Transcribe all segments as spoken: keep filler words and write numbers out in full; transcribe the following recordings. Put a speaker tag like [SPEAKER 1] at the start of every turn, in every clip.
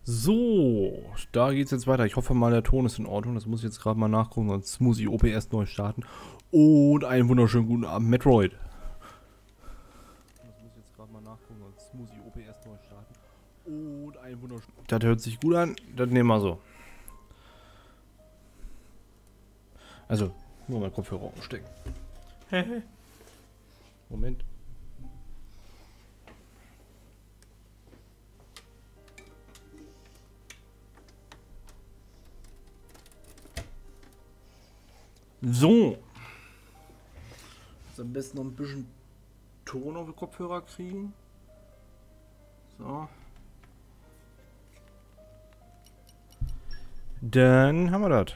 [SPEAKER 1] So, da geht's jetzt weiter. Ich hoffe mal, der Ton ist in Ordnung. Das muss ich jetzt gerade mal nachgucken, sonst muss ich O B S neu starten. Und einen wunderschönen guten Abend, Metroid. Das muss ich jetzt gerade mal nachgucken, sonst muss ich O B S neu starten. Und einen wunderschönen... Das hört sich gut an. Das nehmen wir so. Also, nur mal Kopfhörer umstecken. Moment. So. Jetzt am besten noch ein bisschen Ton auf die Kopfhörer kriegen. So. Dann haben wir das.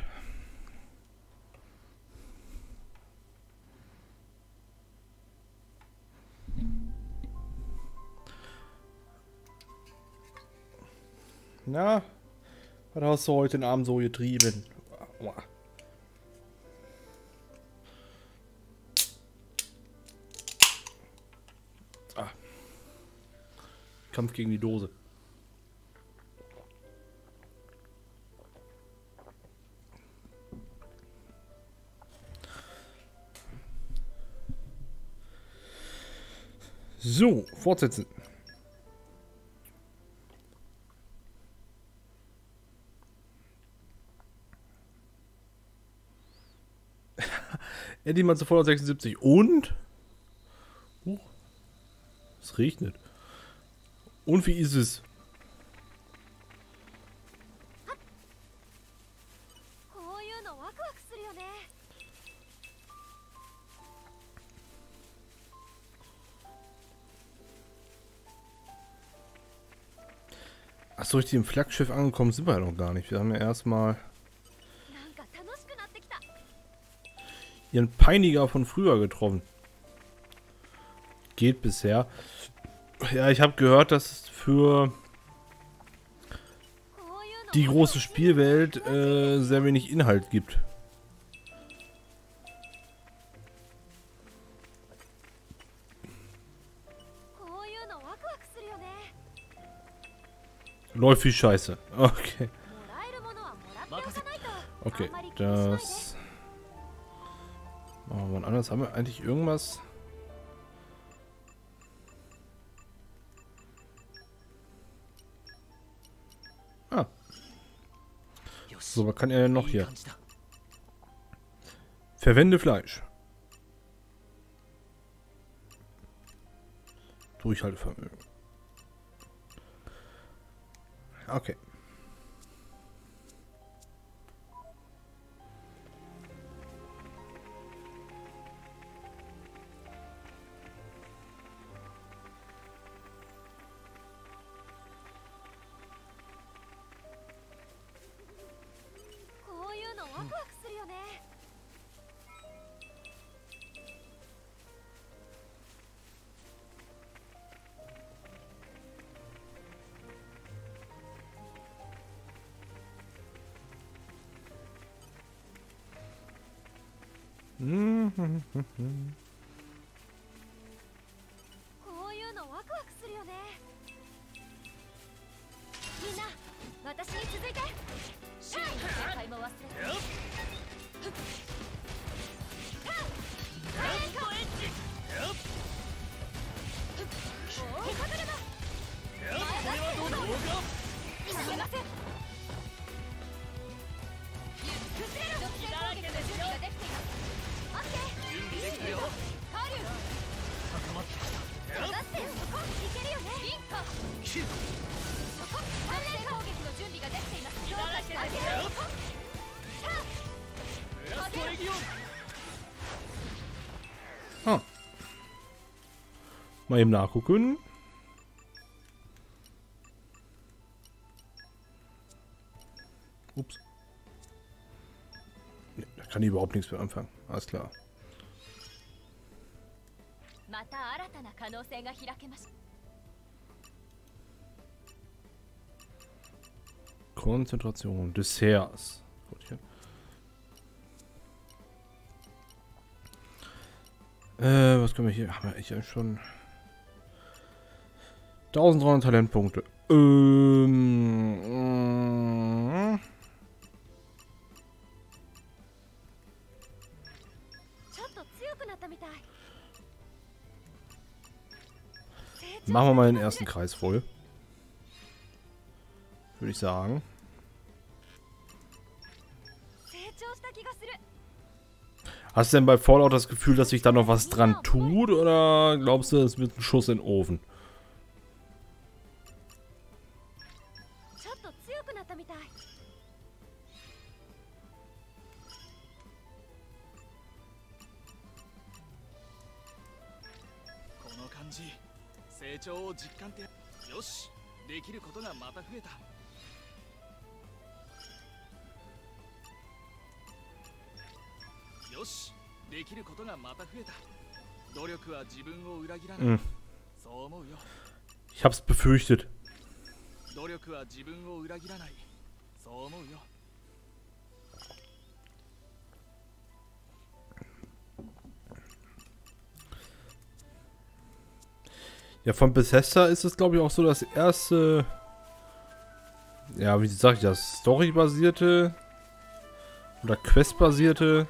[SPEAKER 1] Na, was hast du heute Abend so getrieben? Aua. Ah. Kampf gegen die Dose. So, fortsetzen. Eddie mal sofort auf sechsundsiebzig. Und? Huch. Es regnet. Und wie ist es? Achso, richtig im Flaggschiff angekommen sind wir ja noch gar nicht. Wir haben ja erstmal ihren Peiniger von früher getroffen. Geht bisher. Ja, ich habe gehört, dass es für die große Spielwelt äh, sehr wenig Inhalt gibt. Läuft wie Scheiße. Okay. Okay, das... Machen wir mal anders. Haben wir eigentlich irgendwas? Ah. So, was kann er denn noch hier? Verwende Fleisch. Durchhaltevermögen. Okay. Mhm. Ah. Mal eben nachgucken. Ups. Nee, da kann ich überhaupt nichts mehr anfangen. Alles klar. Konzentration. Desserts. Gut, hier. Äh, was können wir hier? Haben wir eigentlich schon eintausenddreihundert Talentpunkte. Ähm, Machen wir mal den ersten Kreis voll. Würde ich sagen. Hast du denn bei Fallout das Gefühl, dass sich da noch was dran tut? Oder glaubst du, es wird ein Schuss in den Ofen? Hm. Ich hab's befürchtet. Ja, von Bethesda ist es, glaube ich, auch so das erste, ja, wie sag ich das, Story-basierte oder Quest-basierte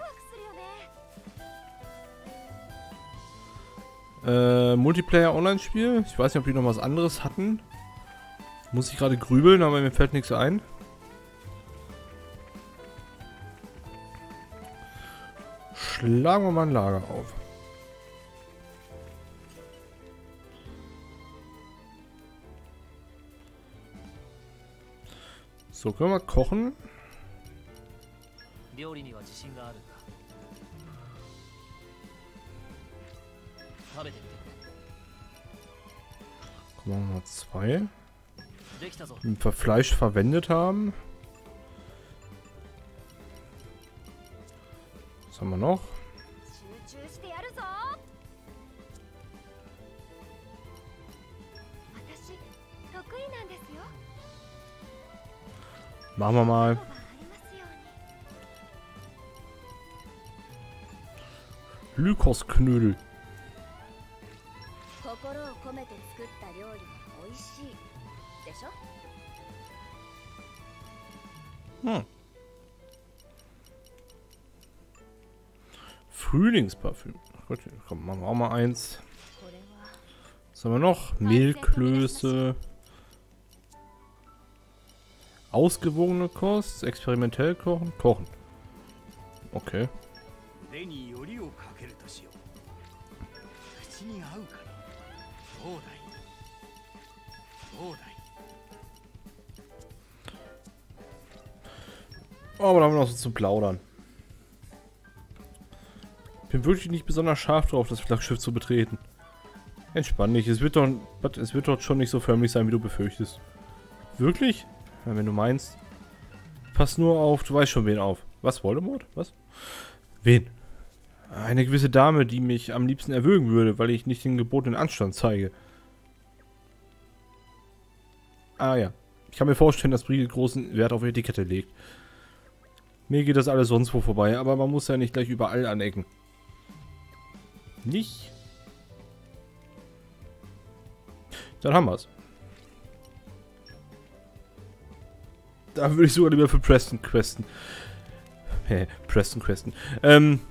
[SPEAKER 1] äh, Multiplayer-Online-Spiel. Ich weiß nicht, ob die noch was anderes hatten. Muss ich gerade grübeln, aber mir fällt nichts ein. Schlagen wir mal ein Lager auf. So, können wir kochen. Gucken wir mal zwei. Wenn wir Fleisch verwendet haben. Was haben wir noch? Machen wir mal. Lykosknödel. Hm. Frühlingsparfüm. Gut, komm, machen wir auch mal eins. Was haben wir noch? Mehlklöße. Ausgewogene Kost, experimentell kochen, kochen. Okay. Oh, aber da haben wir noch so zu plaudern. Bin wirklich nicht besonders scharf drauf, das Flaggschiff zu betreten. Entspann dich, es wird doch, es wird doch schon nicht so förmlich sein, wie du befürchtest. Wirklich? Ja, wenn du meinst. Pass nur auf, du weißt schon wen auf. Was, Voldemort? Was? Wen? Eine gewisse Dame, die mich am liebsten erwürgen würde, weil ich nicht den gebotenen Anstand zeige. Ah ja. Ich kann mir vorstellen, dass Brigitte großen Wert auf Etikette legt. Mir geht das alles sonst wo vorbei, aber man muss ja nicht gleich überall anecken. Nicht? Dann haben wir's. Da würde ich sogar lieber für Preston questen. Hä, Preston questen. Ähm.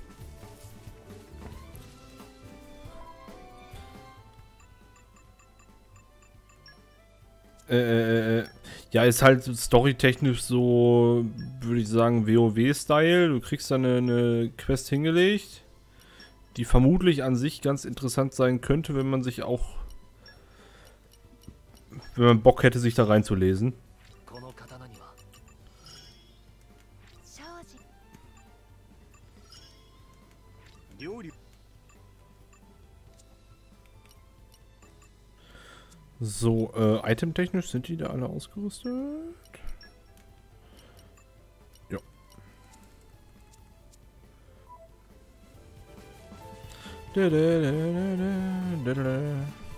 [SPEAKER 1] Äh, äh, ja, ist halt storytechnisch so, würde ich sagen, WoW-Style. Du kriegst da eine, eine Quest hingelegt, die vermutlich an sich ganz interessant sein könnte, wenn man sich auch, wenn man Bock hätte, sich da reinzulesen. So, äh, itemtechnisch sind die da alle ausgerüstet? Ja. Da, da, da, da, da, da.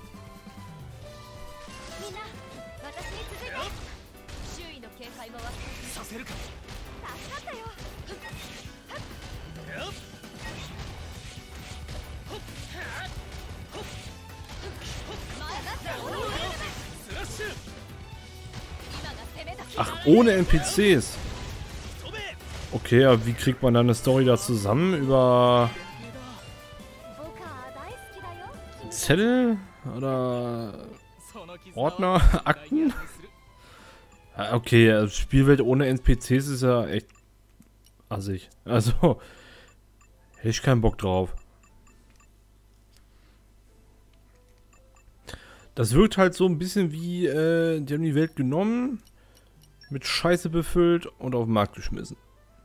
[SPEAKER 1] Ach, ohne N P Cs. Okay, aber wie kriegt man dann eine Story da zusammen? Über Zettel? Oder Ordner, Akten. Ah, okay, also Spielwelt ohne N P Cs ist ja echt assig. Also, hätte ich keinen Bock drauf. Das wirkt halt so ein bisschen wie, äh, die haben die Welt genommen, mit Scheiße befüllt und auf den Markt geschmissen.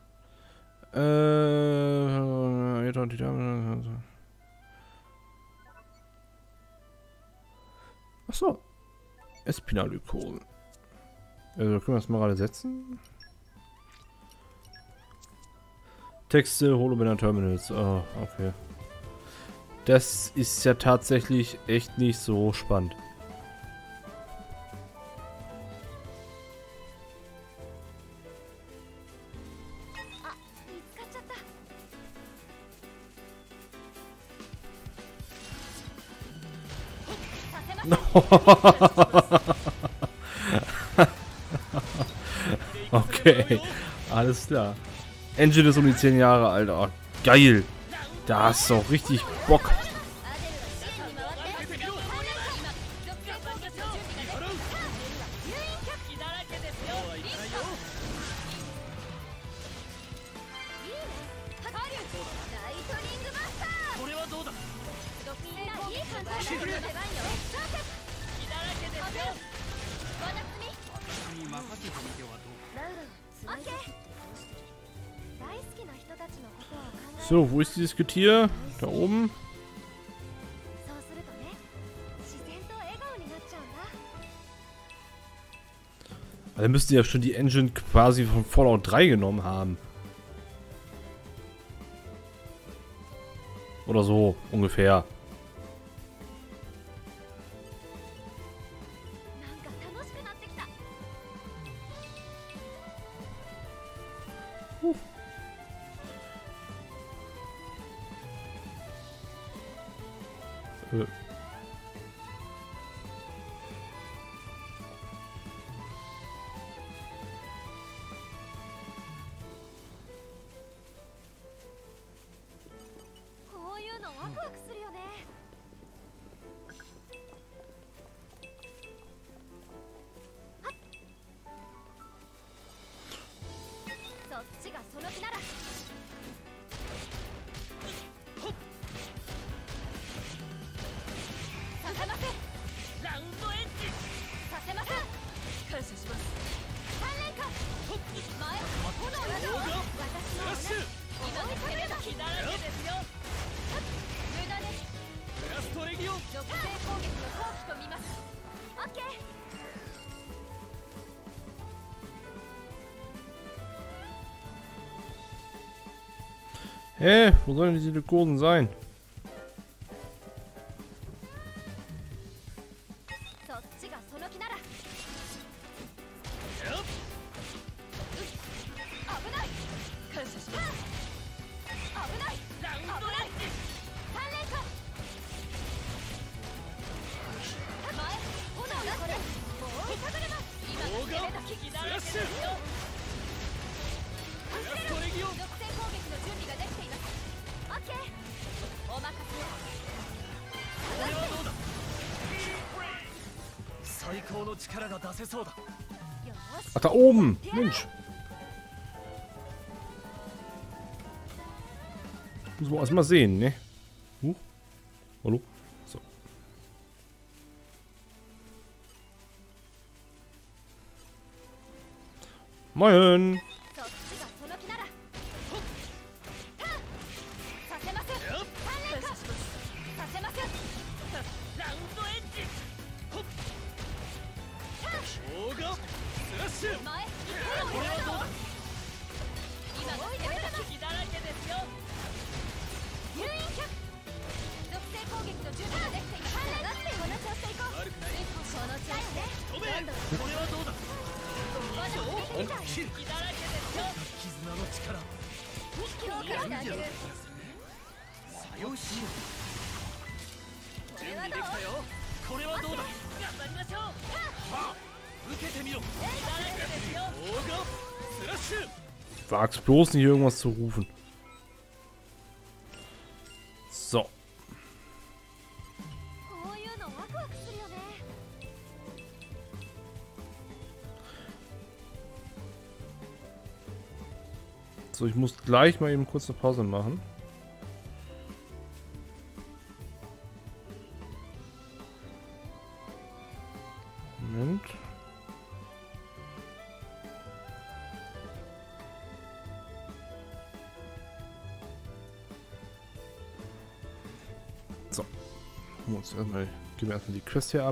[SPEAKER 1] Äh, Achso. Espinalglykosen. Also können wir das mal gerade setzen. Texte, Holobänder Terminals. Oh, okay. Das ist ja tatsächlich echt nicht so spannend. Okay, alles klar. Engine ist um die zehn Jahre alt. Oh, geil. Da hast du auch richtig Bock. So, wo ist dieses Getier? Da oben. Also müssten ja schon die Engine quasi von Fallout drei genommen haben. Oder so, ungefähr. Uh. Äh. Hä? Wo sollen die Silikonen sein? Ach, da oben! Mensch! Muss man erstmal sehen, ne? Huch. Hallo? So. Moin! Wag's bloß nicht irgendwas zu rufen. So, ich muss gleich mal eben kurz eine Pause machen. Moment. So. Muss erstmal, geben wir erstmal die Quest hier ab.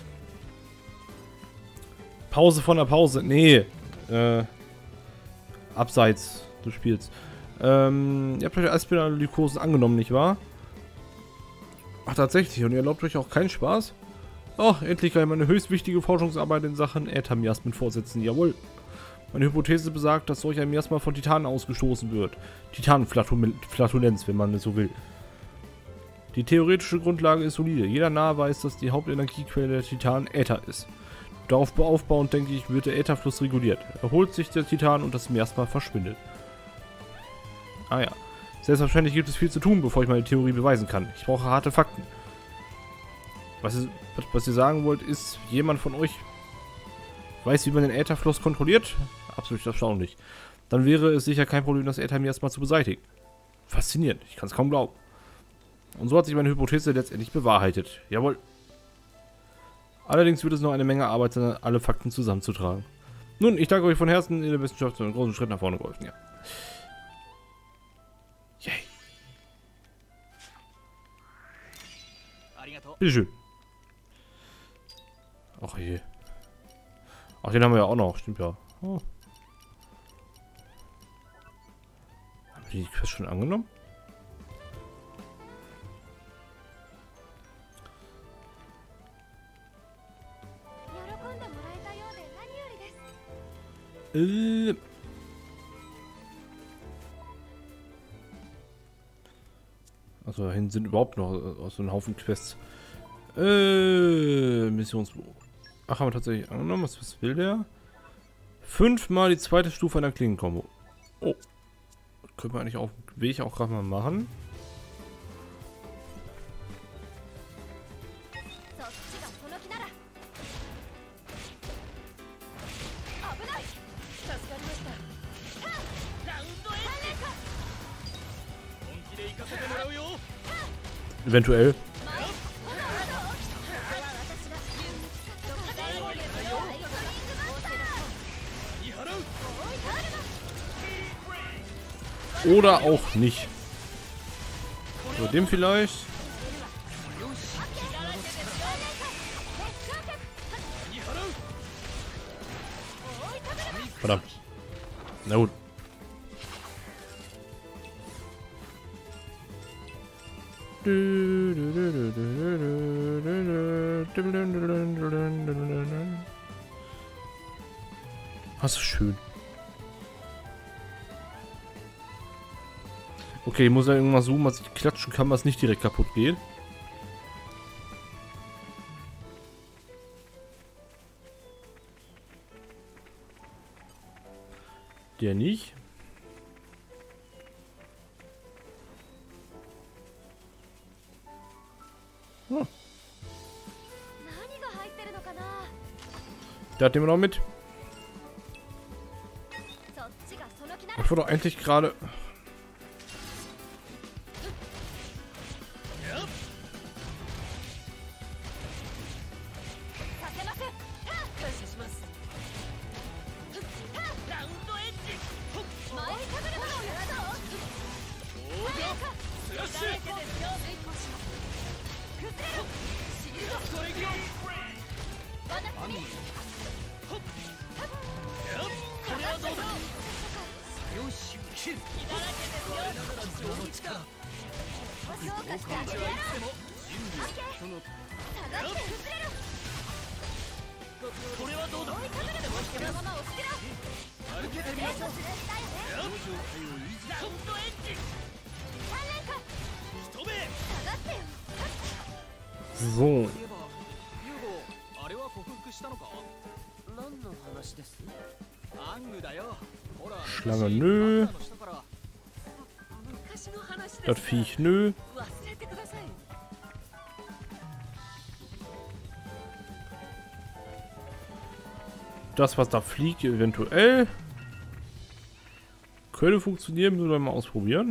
[SPEAKER 1] Pause von der Pause. Nee. Äh. Abseits des Spiels. Ähm, ihr habt euch Aspirallykosen angenommen, nicht wahr? Ach, tatsächlich. Und ihr erlaubt euch auch keinen Spaß? Ach, endlich kann ich meine höchst wichtige Forschungsarbeit in Sachen Äthermiasmen fortsetzen. Jawohl. Meine Hypothese besagt, dass solch ein Miasma von Titanen ausgestoßen wird. Titanenflatulenz, wenn man es so will. Die theoretische Grundlage ist solide. Jeder nahe weiß, dass die Hauptenergiequelle der Titanen Äther ist. Darauf aufbauend, denke ich, wird der Ätherfluss reguliert. Erholt sich der Titan und das Miasma verschwindet. Ah ja. Selbstverständlich gibt es viel zu tun, bevor ich meine Theorie beweisen kann. Ich brauche harte Fakten. Was ihr, was ihr sagen wollt, ist, jemand von euch weiß, wie man den Ätherfluss kontrolliert? Absolut erstaunlich. Dann wäre es sicher kein Problem, das Äthermiasma zu beseitigen. Faszinierend, ich kann es kaum glauben. Und so hat sich meine Hypothese letztendlich bewahrheitet. Jawohl. Allerdings wird es noch eine Menge Arbeit sein, alle Fakten zusammenzutragen. Nun, ich danke euch von Herzen, in der Wissenschaft einen großen Schritt nach vorne geholfen, ja. Yay. Bitteschön. Ach je. Ach, den haben wir ja auch noch, stimmt ja. Oh. Haben wir die Quest schon angenommen? Äh. Also dahin sind überhaupt noch äh, so ein Haufen Quests. Äh, Missionsbuch. Ach, haben wir tatsächlich angenommen. Was, was will der? Fünfmal die zweite Stufe einer Klingenkombo. Oh. Können wir eigentlich auf dem Weg auch gerade mal machen. Eventuell. Oder auch nicht. So, dem vielleicht. Verdammt. Na gut. Was ist schön. Okay, ich muss ja irgendwas zoomen, was ich klatschen kann, was nicht direkt kaputt geht. Der nicht. Hm. Der hat den noch mit. Ich wurde doch eigentlich gerade. So. Schlange, nö. Das Viech, nö. Das, was da fliegt, eventuell. Könnte funktionieren, müssen wir mal ausprobieren.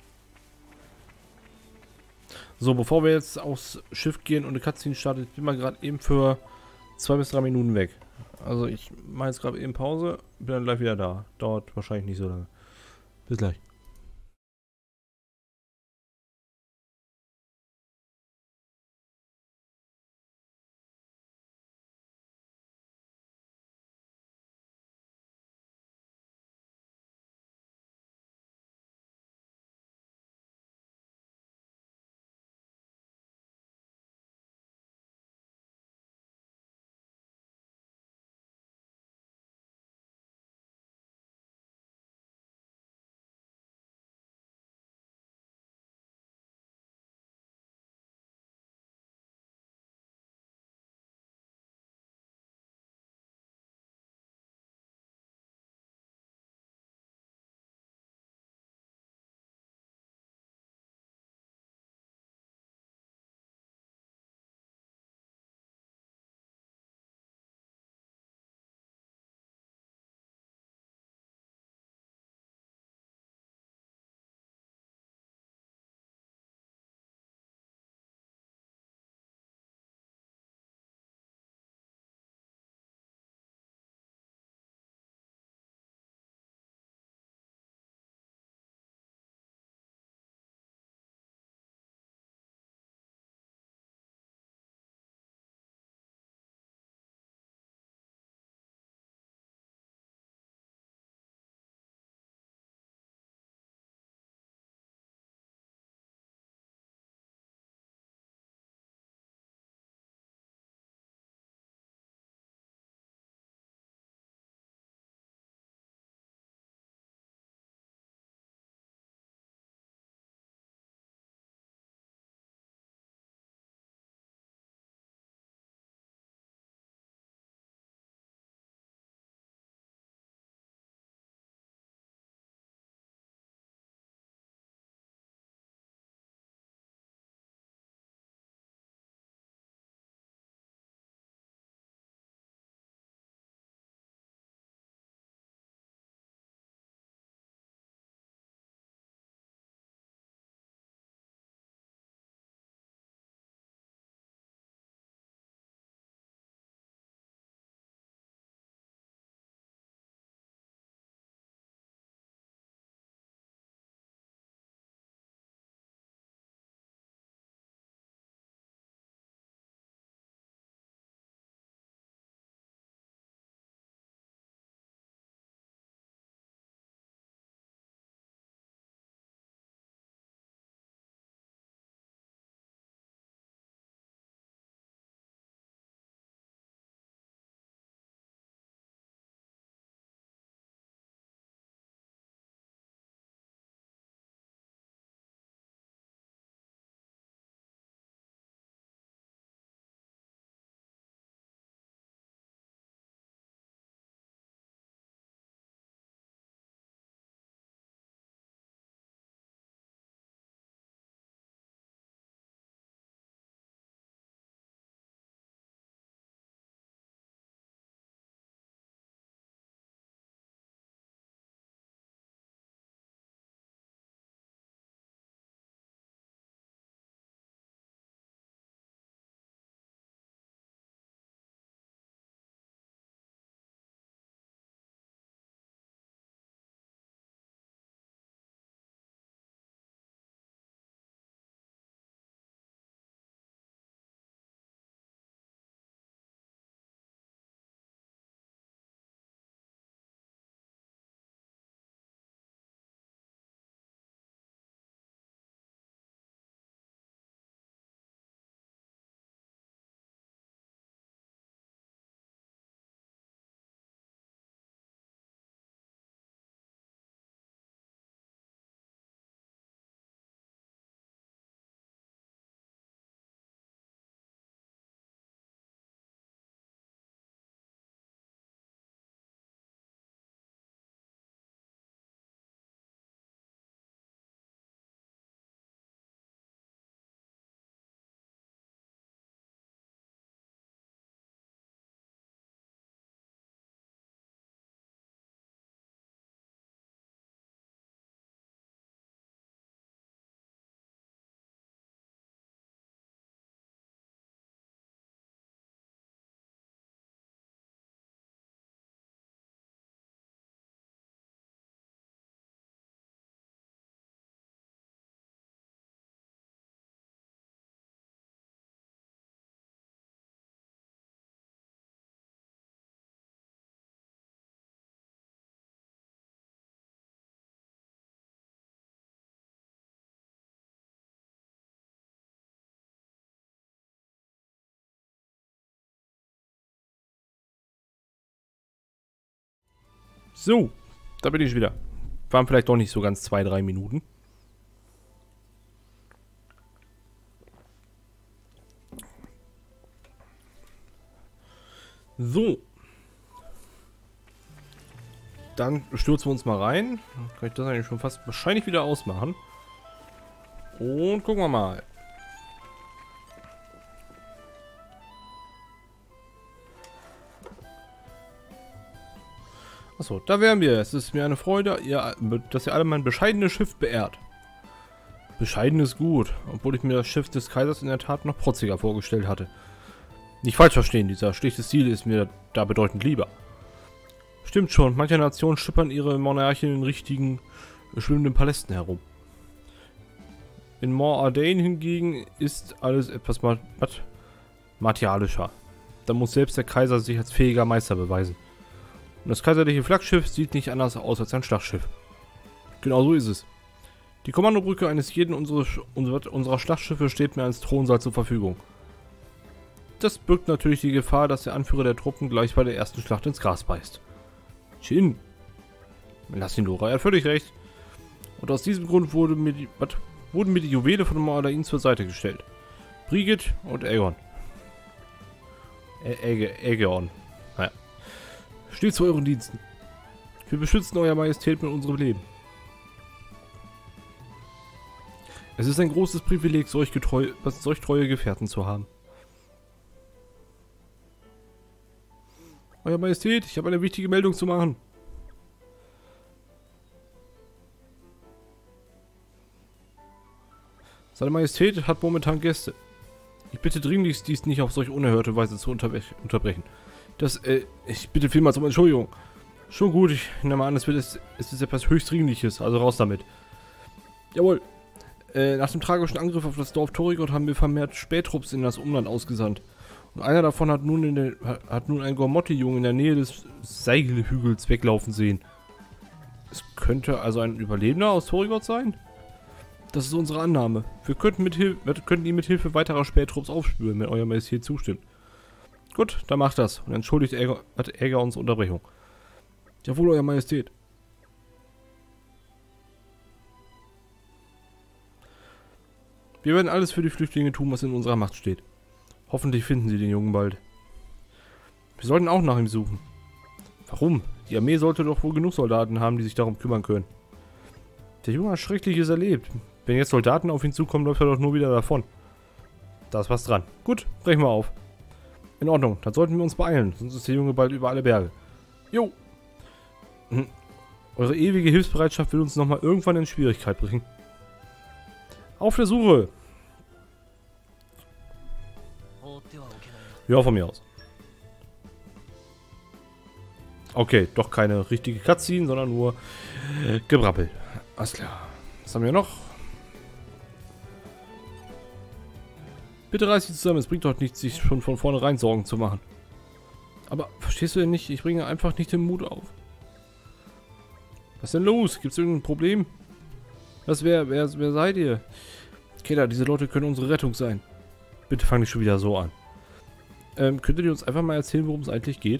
[SPEAKER 1] So, bevor wir jetzt aufs Schiff gehen und eine Cutscene startet, bin mal gerade eben für zwei bis drei Minuten weg. Also ich mache jetzt gerade eben Pause, bin dann gleich wieder da. Dauert wahrscheinlich nicht so lange. Bis gleich. So, da bin ich wieder. Waren vielleicht doch nicht so ganz zwei, drei Minuten. So. Dann stürzen wir uns mal rein. Dann kann ich das eigentlich schon fast wahrscheinlich wieder ausmachen. Und gucken wir mal. Achso, da wären wir. Es ist mir eine Freude, ihr, dass ihr alle mein bescheidenes Schiff beehrt. Bescheiden ist gut, obwohl ich mir das Schiff des Kaisers in der Tat noch protziger vorgestellt hatte. Nicht falsch verstehen, dieser schlichte Stil ist mir da bedeutend lieber. Stimmt schon, manche Nationen schippern ihre Monarchen in richtigen, schwimmenden Palästen herum. In Mor Ardain hingegen ist alles etwas mat mat martialischer. Da muss selbst der Kaiser sich als fähiger Meister beweisen. Und das kaiserliche Flaggschiff sieht nicht anders aus als ein Schlachtschiff. Genau so ist es. Die Kommandobrücke eines jeden unserer, unserer Schlachtschiffe steht mir als Thronsaal zur Verfügung. Das birgt natürlich die Gefahr, dass der Anführer der Truppen gleich bei der ersten Schlacht ins Gras beißt. Shin. Lass ihn Lora, er hat völlig recht. Und aus diesem Grund wurde mir die, wat, wurden mir die Juwele von Mor Ardain zur Seite gestellt. Brigitte und Aegon. Aegon. Naja. Steht zu euren Diensten. Wir beschützen Euer Majestät mit unserem Leben. Es ist ein großes Privileg, solch, getreu, solch treue Gefährten zu haben. Euer Majestät, ich habe eine wichtige Meldung zu machen. Seine Majestät hat momentan Gäste. Ich bitte dringlichst, dies nicht auf solch unerhörte Weise zu unterbre unterbrechen. Das, äh, ich bitte vielmals um Entschuldigung. Schon gut, ich nehme an, es, wird, es, es ist etwas höchst Dringliches, also raus damit. Jawohl. Äh, nach dem tragischen Angriff auf das Dorf Torigott haben wir vermehrt Spähtrupps in das Umland ausgesandt. Und einer davon hat nun, in der, hat nun einen Gormotti-Jungen in der Nähe des Seigelhügels weglaufen sehen. Es könnte also ein Überlebender aus Torigott sein? Das ist unsere Annahme. Wir könnten, mit Hil wir könnten ihn mit Hilfe weiterer Spähtrupps aufspüren, wenn Euer Majestät zustimmt. Gut, dann macht das und entschuldigt Aegon, hat Aegon unsere Unterbrechung. Jawohl, Euer Majestät. Wir werden alles für die Flüchtlinge tun, was in unserer Macht steht. Hoffentlich finden sie den Jungen bald. Wir sollten auch nach ihm suchen. Warum? Die Armee sollte doch wohl genug Soldaten haben, die sich darum kümmern können. Der Junge hat Schreckliches erlebt. Wenn jetzt Soldaten auf ihn zukommen, läuft er doch nur wieder davon. Da ist was dran. Gut, brechen wir auf. In Ordnung, dann sollten wir uns beeilen, sonst ist der Junge bald über alle Berge. Jo! Hm. Eure ewige Hilfsbereitschaft will uns nochmal irgendwann in Schwierigkeit bringen. Auf der Suche! Ja, von mir aus. Okay, doch keine richtige Cutscene, sondern nur äh, Gebrabbel. Alles klar. Was haben wir noch? Bitte reiß dich zusammen, es bringt doch nichts, sich schon von vornherein Sorgen zu machen. Aber verstehst du denn nicht? Ich bringe einfach nicht den Mut auf. Was ist denn los? Gibt es irgendein Problem? Was, wer, wer, wer seid ihr? Keda, diese Leute können unsere Rettung sein. Bitte fang nicht schon wieder so an. Ähm, könntet ihr uns einfach mal erzählen, worum es eigentlich geht?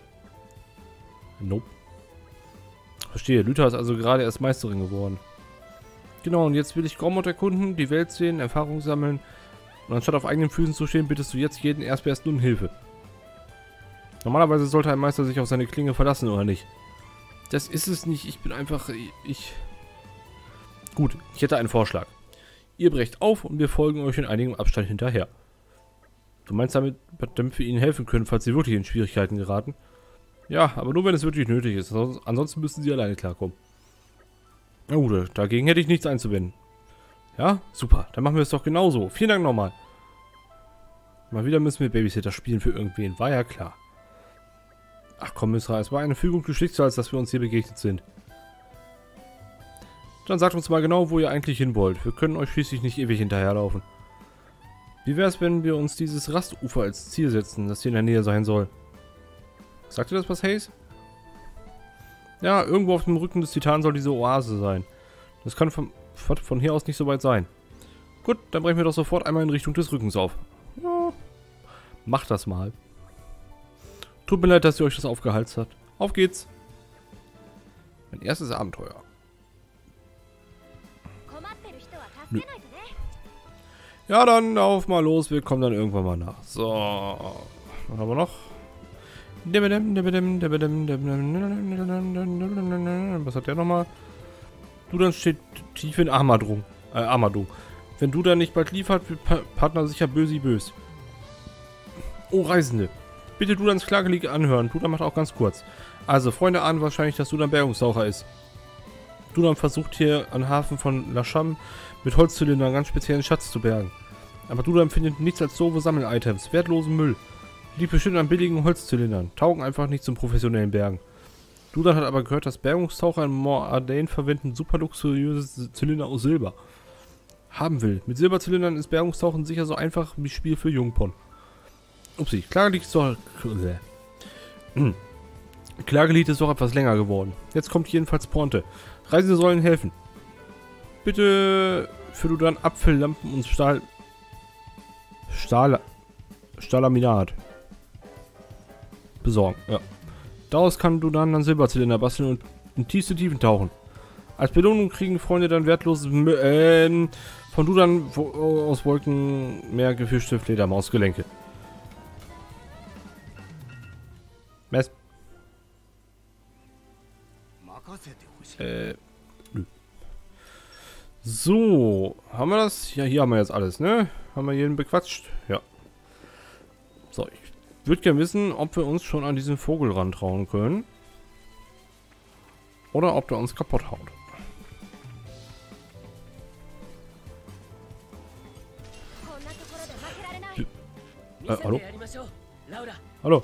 [SPEAKER 1] Nope. Verstehe, Lyta ist also gerade erst Meisterin geworden. Genau, und jetzt will ich Gormott erkunden, die Welt sehen, Erfahrung sammeln. Und anstatt auf eigenen Füßen zu stehen, bittest du jetzt jeden Erstbesten um Hilfe. Normalerweise sollte ein Meister sich auf seine Klinge verlassen, oder nicht? Das ist es nicht, ich bin einfach... ich... Gut, ich hätte einen Vorschlag. Ihr brecht auf und wir folgen euch in einigem Abstand hinterher. Du meinst damit, damit wir ihnen helfen können, falls sie wirklich in Schwierigkeiten geraten? Ja, aber nur wenn es wirklich nötig ist. Ansonsten müssen sie alleine klarkommen. Na gut, dagegen hätte ich nichts einzuwenden. Ja, super. Dann machen wir es doch genauso. Vielen Dank nochmal. Mal wieder müssen wir Babysitter spielen für irgendwen. War ja klar. Ach komm, Misra, es war eine Fügung des Schicksals, dass wir uns hier begegnet sind. Dann sagt uns mal genau, wo ihr eigentlich hin wollt. Wir können euch schließlich nicht ewig hinterherlaufen. Wie wäre es, wenn wir uns dieses Rastufer als Ziel setzen, das hier in der Nähe sein soll? Sagt ihr das was, Hayes? Ja, irgendwo auf dem Rücken des Titanen soll diese Oase sein. Das kann von, von hier aus nicht so weit sein. Gut, dann brechen wir doch sofort einmal in Richtung des Rückens auf. Ja, macht das mal. Tut mir leid, dass ihr euch das aufgehalst habt. Auf geht's! Mein erstes Abenteuer. Nö. Ja, dann auf mal los. Wir kommen dann irgendwann mal nach. So. Was haben wir noch? Was hat der nochmal? Du dann steht tief in Armadung. Äh, Armadung. Wenn du dann nicht bald liefert, wird pa Partner sicher bösi bös. Oh, Reisende. Bitte du dann das Klagelied anhören. Du dann macht auch ganz kurz. Also, Freunde ahnen wahrscheinlich, dass du dann Bergungstaucher ist. Du dann versucht hier am Hafen von Lasham mit Holzzylindern einen ganz speziellen Schatz zu bergen. Aber du dann findet nichts als doofe Sammel-Items, wertlosen Müll. Liegt bestimmt an billigen Holzzylindern. Taugen einfach nicht zum professionellen Bergen. Dudan hat aber gehört, dass Bergungstaucher in Mor-Ardain verwenden super luxuriöse Zylinder aus Silber. Haben will. Mit Silberzylindern ist Bergungstauchen sicher so einfach wie Spiel für Jungpon. Upsi, Klagelied ist doch... Klagelied ist doch etwas länger geworden. Jetzt kommt jedenfalls Pointe. Reisende sollen helfen. Bitte für Dudan Apfellampen und Stahl... Stahl... Stahlaminat besorgen, ja. Daraus kann Dudan dann Silberzylinder basteln und in tiefste Tiefen tauchen. Als Belohnung kriegen Freunde dann wertloses Mö äh, von Dudan aus Wolken mehr gefischte Fledermausgelenke. Mess. Äh, nö. So, haben wir das? Ja, hier haben wir jetzt alles, ne? Haben wir jeden bequatscht? Ja. So, ich würde gerne wissen, ob wir uns schon an diesen Vogel rantrauen können. Oder ob der uns kaputt haut. Äh, hallo? Hallo?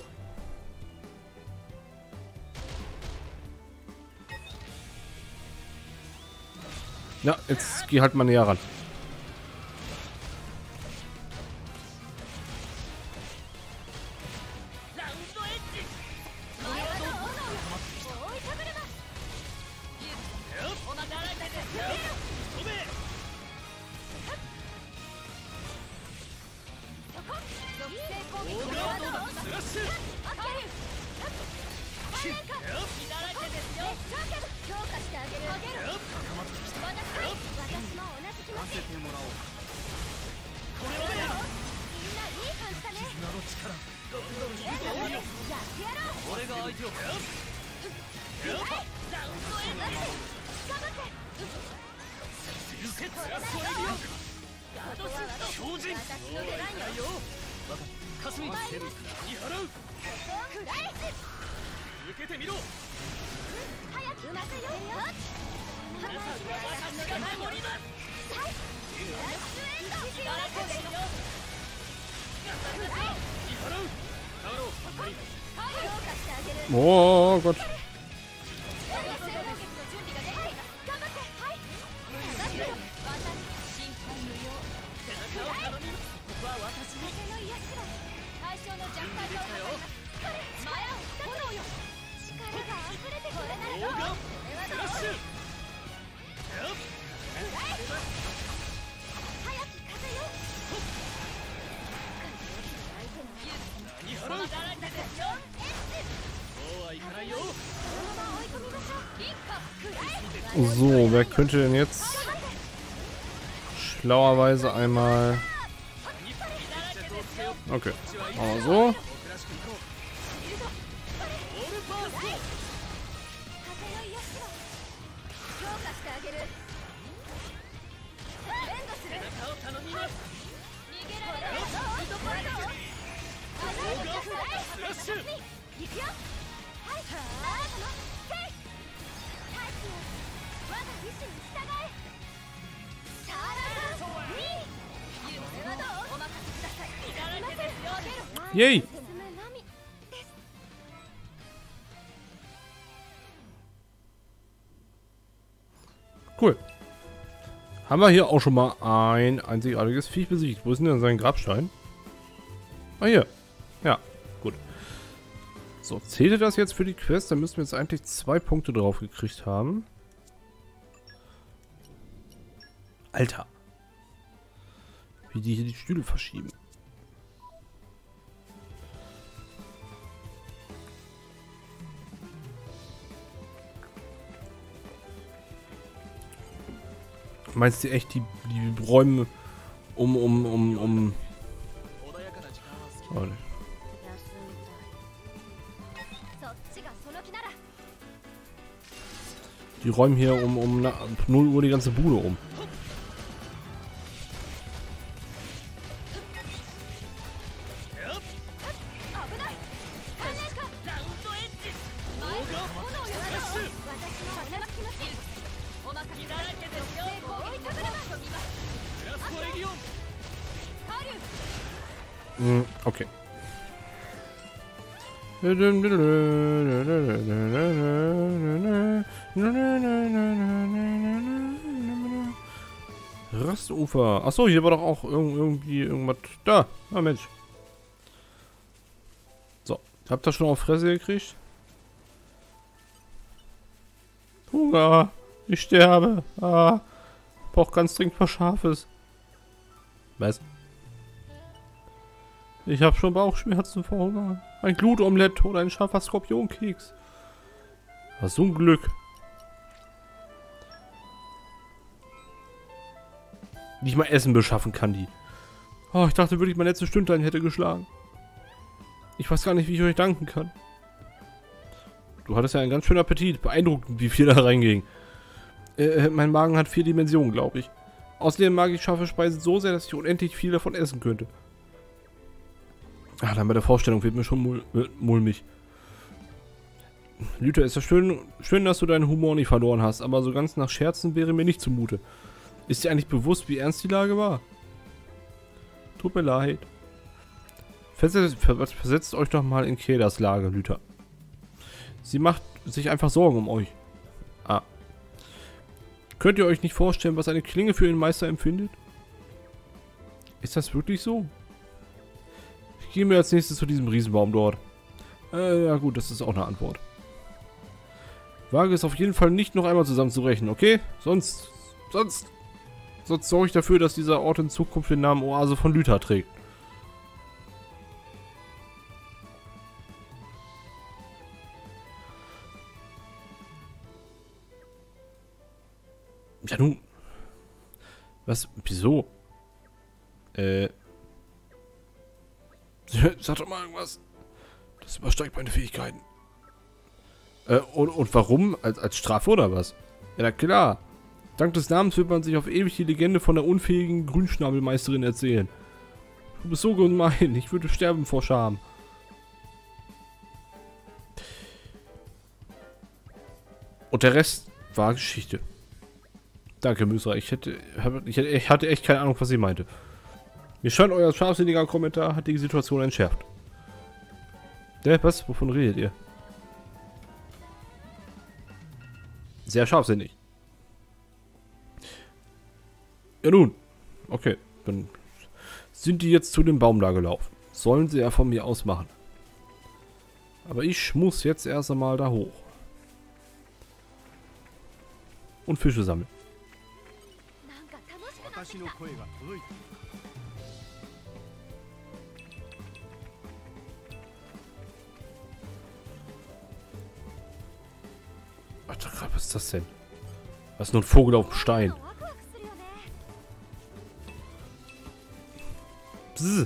[SPEAKER 1] Ja, jetzt geh halt mal näher ran. Oh Gott. So, wer könnte denn jetzt schlauerweise einmal... Okay, machen wir so. Yay! Cool. Haben wir hier auch schon mal ein einzigartiges Viech besiegt. Wo ist denn sein Grabstein? Ah, hier. Ja, gut. So, zählte das jetzt für die Quest? Da müssen wir jetzt eigentlich zwei Punkte drauf gekriegt haben. Alter. Wie die hier die Stühle verschieben. Meinst du echt die, die Räume um, um, um, um... Oh, die räumen hier um, um null Uhr die ganze Bude um. Hm, okay. Rastufer. Achso, hier war doch auch irgendwie irgendwas. Da, ah Mensch. So, habt ihr schon auf Fresse gekriegt? Hunger. Ich sterbe. Ah. Brauch ganz dringend was Scharfes. Was? Ich habe schon Bauchschmerzen vor Hunger. Ein Glutomelett oder ein scharfer Skorpionkeks. Was so ein Glück. Nicht mal Essen beschaffen kann die. Oh, ich dachte wirklich, mein letztes Stündlein hätte geschlagen. Ich weiß gar nicht, wie ich euch danken kann. Du hattest ja einen ganz schönen Appetit. Beeindruckend, wie viel da reinging. Äh, mein Magen hat vier Dimensionen, glaube ich. Außerdem mag ich scharfe Speisen so sehr, dass ich unendlich viel davon essen könnte. Ah, dann bei der Vorstellung wird mir schon mul mulmig. Lüther, ist ja schön, schön, dass du deinen Humor nicht verloren hast, aber so ganz nach Scherzen wäre mir nicht zumute. Ist dir eigentlich bewusst, wie ernst die Lage war? Tut mir leid. Versetzt, versetzt euch doch mal in Kedas Lage, Lüther. Sie macht sich einfach Sorgen um euch. Ah. Könnt ihr euch nicht vorstellen, was eine Klinge für ihren Meister empfindet? Ist das wirklich so? Ich gehe mir als nächstes zu diesem Riesenbaum dort. Äh, ja gut, das ist auch eine Antwort. Wage es auf jeden Fall nicht noch einmal zusammenzurechnen, okay? Sonst, sonst, sonst sorge ich dafür, dass dieser Ort in Zukunft den Namen Oase von Lüther trägt. Ja nun. Was? Wieso? Äh. Sag doch mal irgendwas. Das übersteigt meine Fähigkeiten. Äh, und, und warum? Als, als Strafe oder was? Ja, na klar. Dank des Namens wird man sich auf ewig die Legende von der unfähigen Grünschnabelmeisterin erzählen. Du bist so gemein. Ich würde sterben vor Scham. Und der Rest war Geschichte. Danke, Mysra. Ich hätte, ich hätte, ich hatte echt keine Ahnung, was sie meinte. Mir scheint, euer scharfsinniger Kommentar hat die Situation entschärft. Ja, was? Wovon redet ihr? Sehr scharfsinnig. Ja nun. Okay. Dann sind die jetzt zu dem Baum da gelaufen. Sollen sie ja von mir aus machen. Aber ich muss jetzt erst einmal da hoch. Und Fische sammeln. Alter, was ist das denn? Was ist nur ein Vogel auf dem Stein? Bzzz.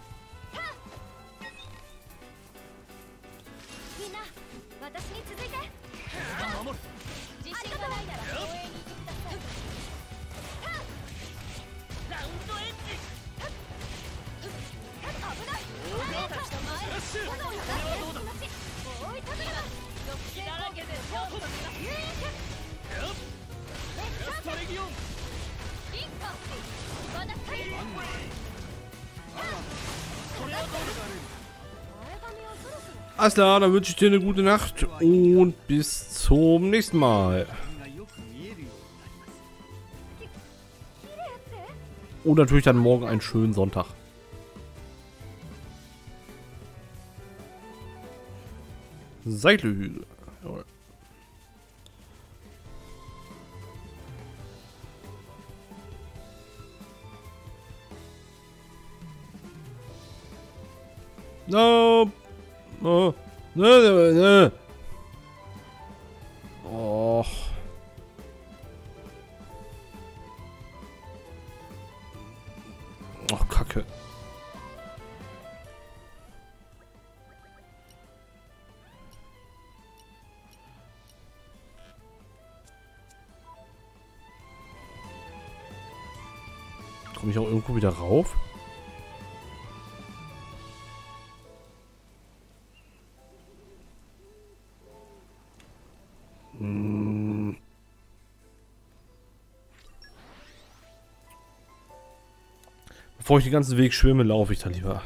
[SPEAKER 1] Alles klar, dann wünsche ich dir eine gute Nacht und bis zum nächsten Mal. Und natürlich dann morgen einen schönen Sonntag. Seidlehügel. Jawohl. No. Oh. Ne, ne, ne. Och. Komme ich auch irgendwo wieder rauf? Hm. Bevor ich den ganzen Weg schwimme, laufe ich da lieber.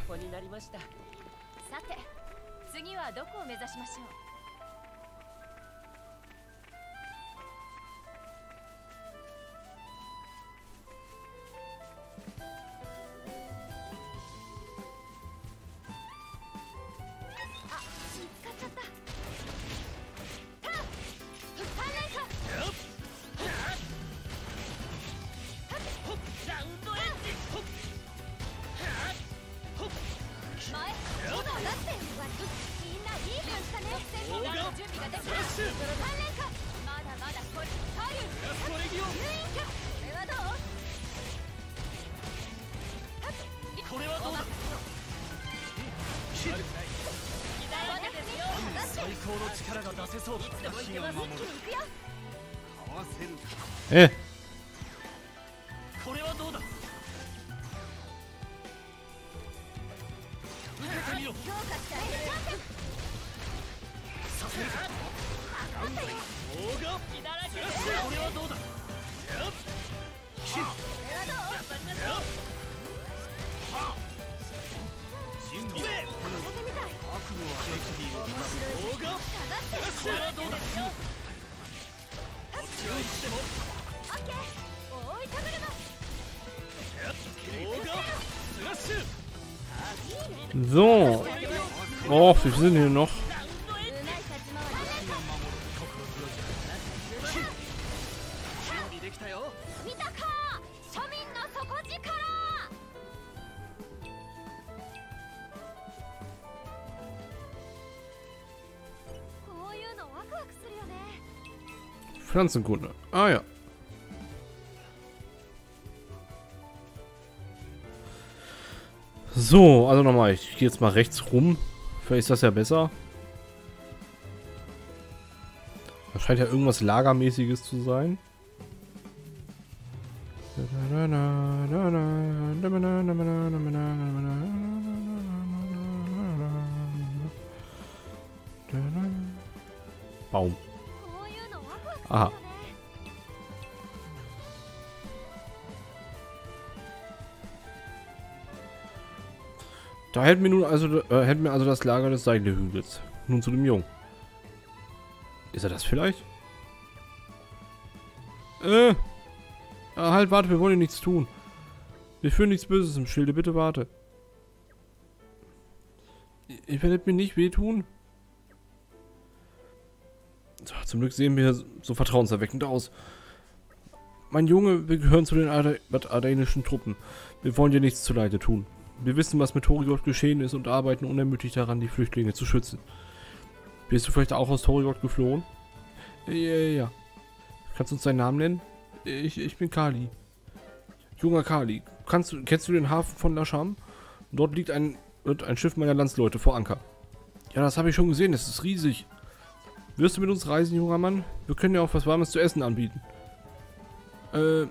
[SPEAKER 1] Äh. So. Oh, wir sind hier noch. Pflanzenkunde. Ah ja. So, also nochmal, ich gehe jetzt mal rechts rum. Vielleicht ist das ja besser. Das scheint ja irgendwas Lagermäßiges zu sein. Baum. Aha. Da hätten wir nun also äh, hätten wir also das Lager des Seidlehügels. Nun zu dem Jungen. Ist er das vielleicht? Äh. Ah, halt, warte, wir wollen nichts tun. Wir führen nichts Böses im Schilde, bitte warte. Ich werde mir nicht wehtun. So, zum Glück sehen wir so vertrauenserweckend aus. Mein Junge, wir gehören zu den ardenischen Truppen. Wir wollen dir nichts zuleide tun. Wir wissen, was mit Torigot geschehen ist und arbeiten unermüdlich daran, die Flüchtlinge zu schützen. Bist du vielleicht auch aus Torigot geflohen? Ja, ja, ja. Kannst du uns deinen Namen nennen? Ich, ich bin Kali. Junger Kali. Kannst du, kennst du den Hafen von Lasham? Dort liegt ein, ein Schiff meiner Landsleute vor Anker. Ja, das habe ich schon gesehen. Das ist riesig. Wirst du mit uns reisen, junger Mann? Wir können dir auch was Warmes zu essen anbieten. Äh.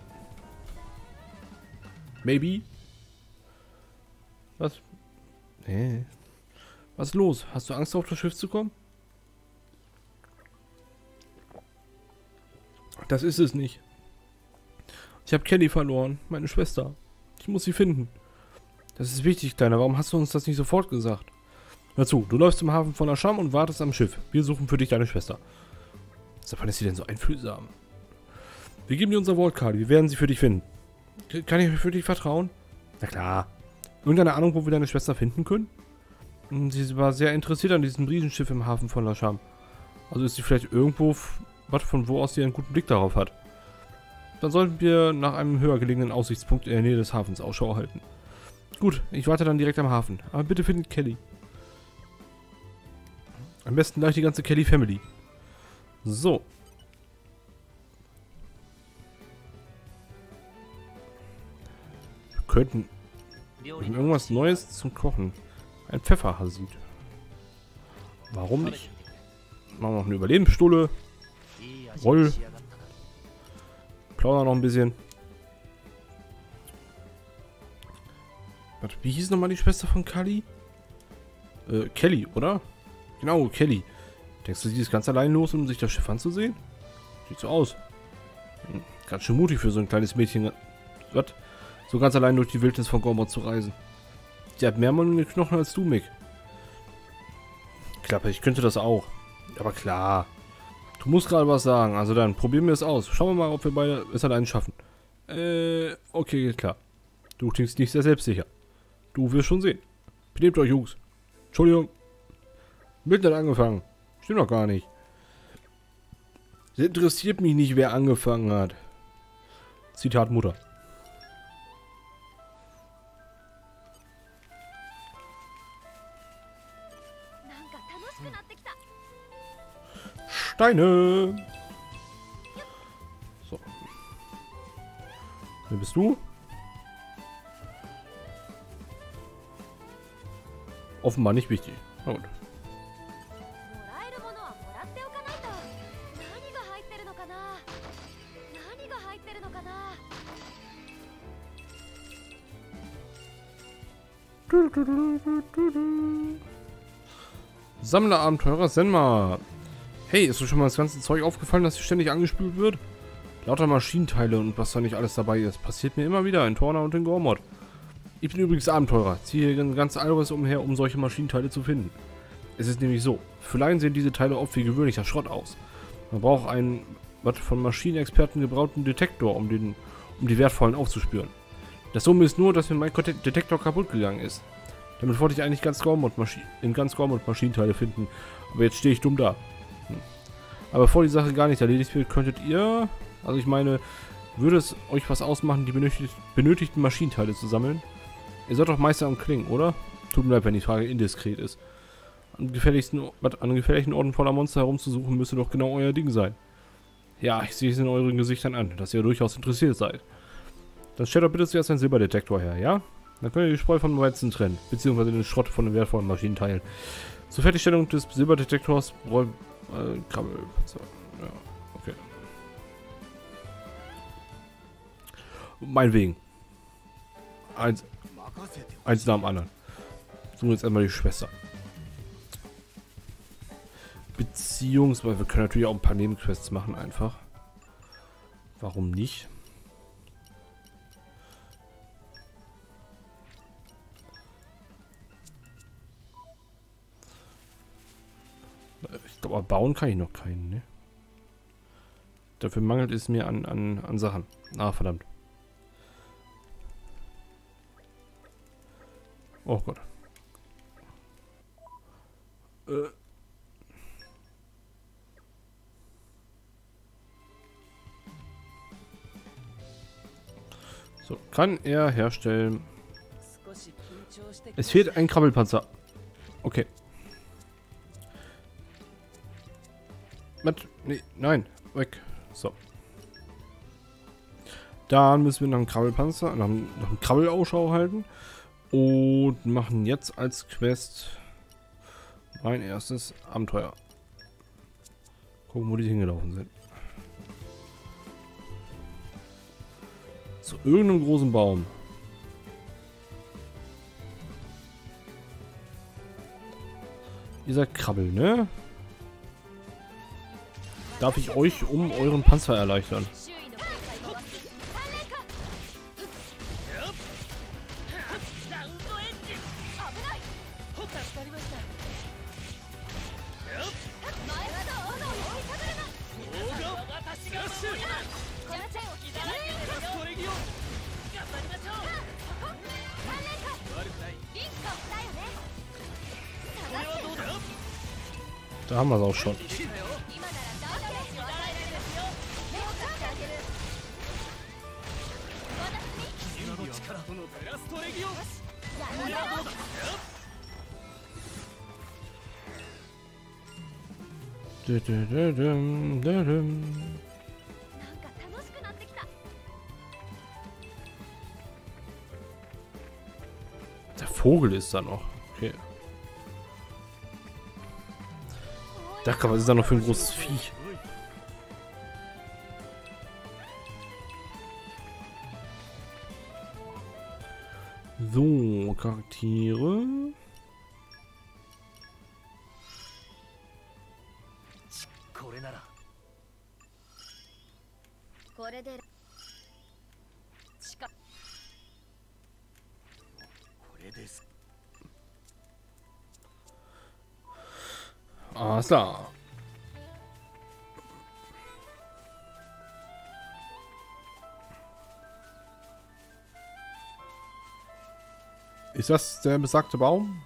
[SPEAKER 1] Maybe? Was? Nee. Was ist los? Hast du Angst, auf das Schiff zu kommen? Das ist es nicht. Ich habe Kelly verloren, meine Schwester. Ich muss sie finden. Das ist wichtig, Kleiner. Warum hast du uns das nicht sofort gesagt? Hör zu, du läufst zum Hafen von Lasham und wartest am Schiff. Wir suchen für dich deine Schwester. Seit wann ist sie denn so einfühlsam? Wir geben dir unser Wort, Kali. Wir werden sie für dich finden. Kann ich für dich vertrauen? Na klar. Irgendeine Ahnung, wo wir deine Schwester finden können? Sie war sehr interessiert an diesem Riesenschiff im Hafen von Lasham. Also ist sie vielleicht irgendwo, was von wo aus sie einen guten Blick darauf hat. Dann sollten wir nach einem höher gelegenen Aussichtspunkt in der Nähe des Hafens Ausschau halten. Gut, ich warte dann direkt am Hafen. Aber bitte findet Kelly. Am besten gleich die ganze Kelly Family. So. Wir könnten irgendwas Neues zum Kochen. Ein Pfefferhasid. Warum nicht? Machen wir noch eine Überlebensstulle. Roll. Plaudern noch ein bisschen. Warte, wie hieß nochmal die Schwester von Kali? Äh, Kelly, oder? Genau, Kelly. Denkst du, sie ist ganz allein los, um sich das Schiff anzusehen? Sieht so aus. Hm, ganz schön mutig für so ein kleines Mädchen. Was? So ganz allein durch die Wildnis von Gormod zu reisen. Sie hat mehr Mann in den Knochen als du, Mick. Klappe, ich könnte das auch. Aber klar. Du musst gerade was sagen. Also dann, probieren wir es aus. Schauen wir mal, ob wir beide es allein schaffen. Äh, okay, klar. Du klingst nicht sehr selbstsicher. Du wirst schon sehen. Benehmt euch, Jungs. Entschuldigung. Mitten hat angefangen. Stimmt doch gar nicht. Es interessiert mich nicht, wer angefangen hat. Zitat Mutter. Steine. So. Wer bist du? Offenbar nicht wichtig. Na gut. Sammlerabenteurer Senma. Hey, ist dir schon mal das ganze Zeug aufgefallen, dass hier ständig angespült wird? Lauter Maschinenteile und was da nicht alles dabei ist. Passiert mir immer wieder in Torna und in Gormod. Ich bin übrigens Abenteurer. Ziehe hier ganz Alres umher, um solche Maschinenteile zu finden. Es ist nämlich so. Für Laien sehen diese Teile oft wie gewöhnlicher Schrott aus. Man braucht einen, was von Maschinenexperten gebrauten Detektor, um, den, um die wertvollen aufzuspüren. Das Dumme ist nur, dass mir mein Detektor kaputt gegangen ist. Damit wollte ich eigentlich ganz Gormod in ganz Gormod Maschinenteile finden. Aber jetzt stehe ich dumm da. Hm. Aber bevor die Sache gar nicht erledigt wird, könntet ihr... Also ich meine, würde es euch was ausmachen, die benötigt, benötigten Maschinenteile zu sammeln? Ihr seid doch Meister am Klingen, oder? Tut mir leid, wenn die Frage indiskret ist. An gefährlichsten, an gefährlichen Orten voller Monster herumzusuchen, müsste doch genau euer Ding sein. Ja, ich sehe es in euren Gesichtern an, dass ihr durchaus interessiert seid. Dann stellt doch bitte zuerst einen Silberdetektor her, ja? Dann könnt ihr die Spreu vom Weizen trennen, beziehungsweise den Schrott von den wertvollen Maschinenteilen. Zur Fertigstellung des Silberdetektors Roll... Äh, Krabbel... Ja, okay. Meinetwegen. Eins... Eins nach dem anderen. Suchen jetzt einmal die Schwester. Beziehungsweise wir können natürlich auch ein paar Nebenquests machen einfach. Warum nicht? Ich glaube, bauen kann ich noch keinen, ne? Dafür mangelt es mir an, an, an Sachen. Ah, verdammt. Oh Gott. Äh. So, kann er herstellen. Es fehlt ein Krabbelpanzer. Okay. Mit, nee, nein, weg. So. Dann müssen wir nach einem Krabbelpanzer, nach einem, nach einem Krabbelausschau halten. Und machen jetzt als Quest mein erstes Abenteuer. Gucken, wo die hingelaufen sind. Zu irgendeinem großen Baum. Ihr seid Krabbel, ne? Darf ich euch um euren Panzer erleichtern? Da haben wir es auch schon. Der Vogel ist da noch. Okay. Da kann man, was ist da noch für ein großes Viech? So, Charaktere. Alles klar. Ist das der besagte Baum?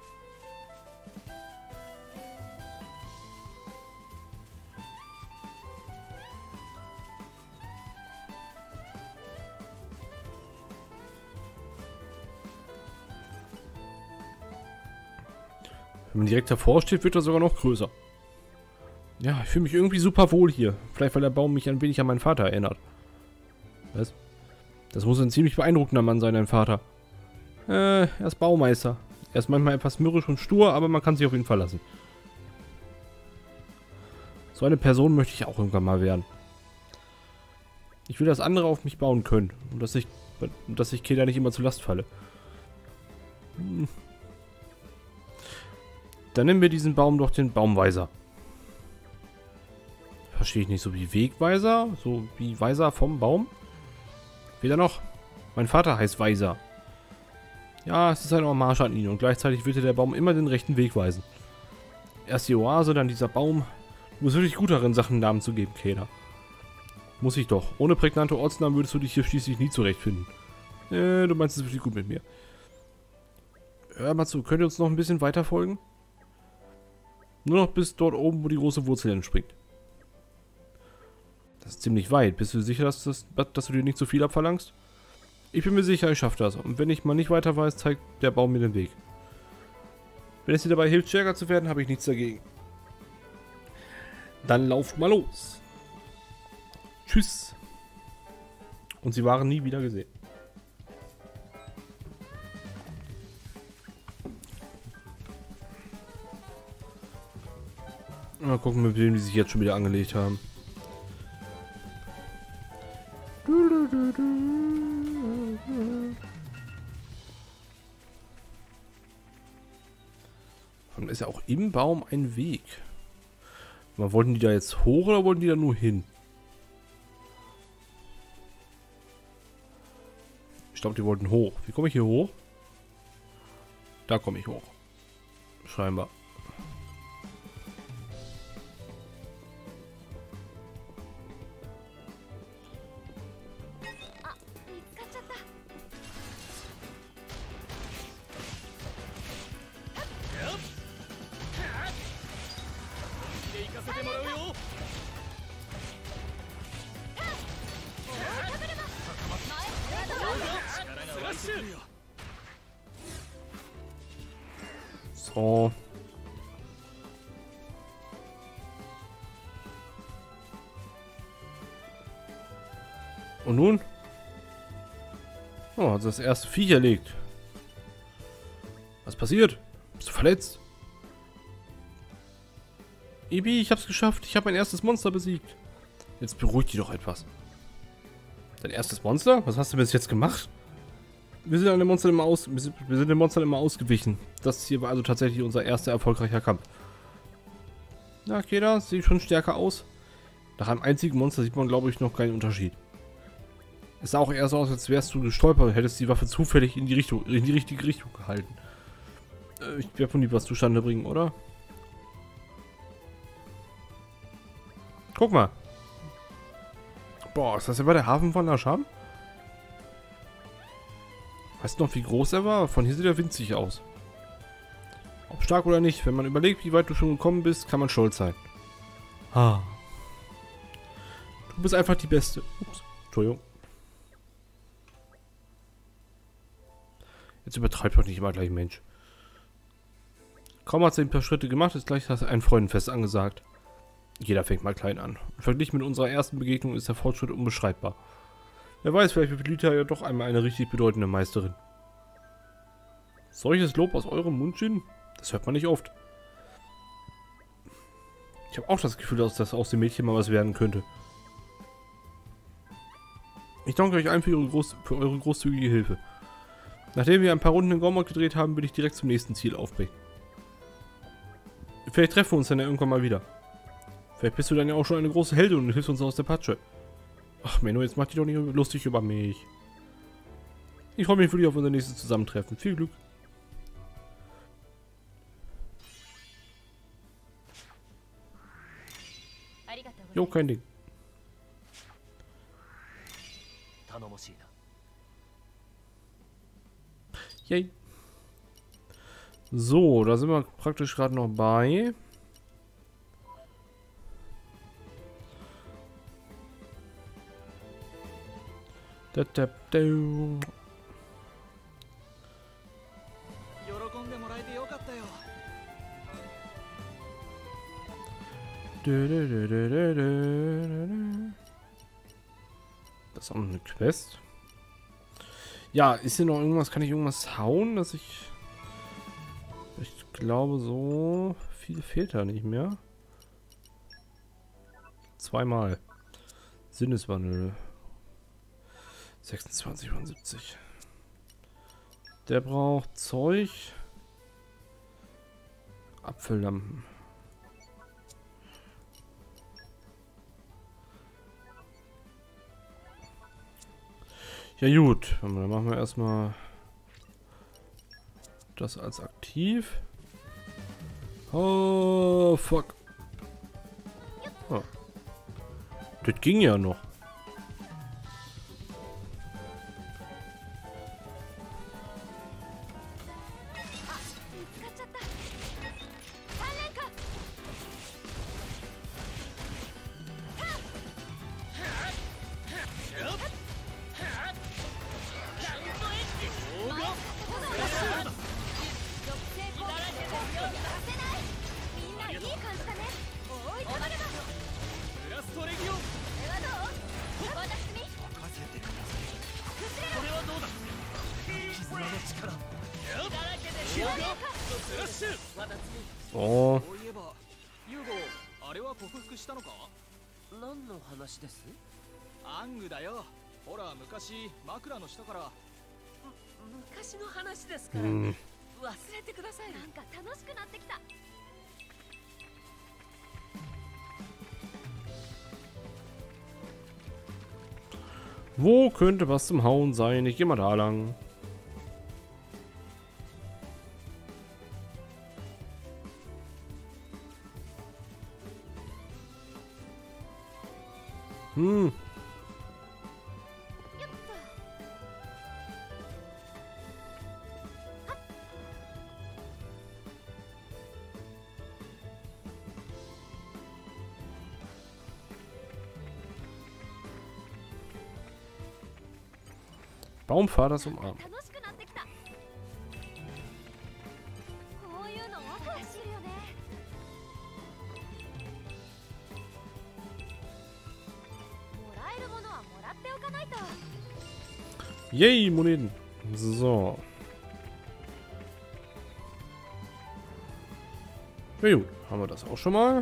[SPEAKER 1] Wenn man direkt davor steht, wird er sogar noch größer. Ja, ich fühle mich irgendwie super wohl hier. Vielleicht, weil der Baum mich ein wenig an meinen Vater erinnert. Was? Das muss ein ziemlich beeindruckender Mann sein, dein Vater. Äh, er ist Baumeister. Er ist manchmal etwas mürrisch und stur, aber man kann sich auf ihn verlassen. So eine Person möchte ich auch irgendwann mal werden. Ich will, dass andere auf mich bauen können. Und dass ich, dass ich Keda nicht immer zur Last falle. Hm. Dann nennen wir diesen Baum doch den Baumweiser. Verstehe ich nicht, so wie Wegweiser? So wie Weiser vom Baum? Weder noch. Mein Vater heißt Weiser. Ja, es ist eine Hommage an ihn und gleichzeitig wird dir der Baum immer den rechten Weg weisen. Erst die Oase, dann dieser Baum. Du bist wirklich gut darin, Sachen Namen zu geben, Keda. Muss ich doch. Ohne prägnante Ortsnamen würdest du dich hier schließlich nie zurechtfinden. Äh, du meinst es wirklich gut mit mir. Hör mal zu, könnt ihr uns noch ein bisschen weiter folgen? Nur noch bis dort oben, wo die große Wurzel entspringt. Das ist ziemlich weit. Bist du sicher, dass, das, dass du dir nicht zu viel abverlangst? Ich bin mir sicher, ich schaffe das. Und wenn ich mal nicht weiter weiß, zeigt der Baum mir den Weg. Wenn es dir dabei hilft, stärker zu werden, habe ich nichts dagegen. Dann lauft mal los. Tschüss. Und sie waren nie wieder gesehen. Mal gucken, mit wem die sich jetzt schon wieder angelegt haben. Und ist ja auch im Baum ein Weg. Mal, wollten die da jetzt hoch oder wollten die da nur hin? Ich glaube, die wollten hoch. Wie komme ich hier hoch? Da komme ich hoch. Scheinbar. So. Und nun? Oh, hat das erste Viech erlegt. Was passiert? Bist du verletzt? Ibi, ich hab's geschafft. Ich habe mein erstes Monster besiegt. Jetzt beruhigt dich doch etwas. Dein erstes Monster? Was hast du bis jetzt gemacht? Wir sind an den Monstern immer aus, wir sind, wir sind den Monstern immer ausgewichen. Das hier war also tatsächlich unser erster erfolgreicher Kampf. Na, Keda, sieht schon stärker aus. Nach einem einzigen Monster sieht man, glaube ich, noch keinen Unterschied. Es sah auch eher so aus, als wärst du gestolpert und hättest die Waffe zufällig in die Richtung, in die richtige Richtung gehalten. Äh, ich werde von nie was zustande bringen, oder? Guck mal. Boah, ist das etwa der Hafen von Asham? Weißt du noch, wie groß er war? Von hier sieht er winzig aus. Ob stark oder nicht, wenn man überlegt, wie weit du schon gekommen bist, kann man stolz sein. Ah. Du bist einfach die Beste. Ups, Entschuldigung. Jetzt übertreibt doch nicht immer gleich Mensch. Kaum hat sie ein paar Schritte gemacht, ist gleich ein Freudenfest angesagt. Jeder fängt mal klein an. Und verglichen mit unserer ersten Begegnung ist der Fortschritt unbeschreibbar. Wer weiß, vielleicht wird Lita ja doch einmal eine richtig bedeutende Meisterin. Solches Lob aus eurem Mund, Jin? Das hört man nicht oft. Ich habe auch das Gefühl, dass das aus dem Mädchen mal was werden könnte. Ich danke euch allen für, ihre groß, für eure großzügige Hilfe. Nachdem wir ein paar Runden in Gormod gedreht haben, will ich direkt zum nächsten Ziel aufbrechen. Vielleicht treffen wir uns dann ja irgendwann mal wieder. Vielleicht bist du dann ja auch schon eine große Heldin und hilfst uns aus der Patsche. Ach Menno, jetzt mach dich doch nicht lustig über mich. Ich freue mich wirklich auf unser nächstes Zusammentreffen. Viel Glück. Jo, kein Ding. Yay. So, da sind wir praktisch gerade noch bei. Da, da, da. Das ist auch noch eine Quest. Ja, ist hier noch irgendwas? Kann ich irgendwas hauen, dass ich... Ich glaube, so viel fehlt da nicht mehr. Zweimal. Sinneswandel. sechsundzwanzig von siebzig. Der braucht Zeug. Apfellampen. Ja gut, dann machen wir erstmal das als aktiv. Oh, fuck. Oh. Das ging ja noch. Oh.
[SPEAKER 2] あれは克服したのか？何の話です？アングだよ。ほら昔枕の下から。昔の話ですから。忘れてください。なんか楽しくなってきた。
[SPEAKER 1] Wo könnte was zum Hauen sein? Ich gehe mal da lang. Hm. Baumvater zum Arm. Yay, Moneten. So. Ja gut, haben wir das auch schon mal.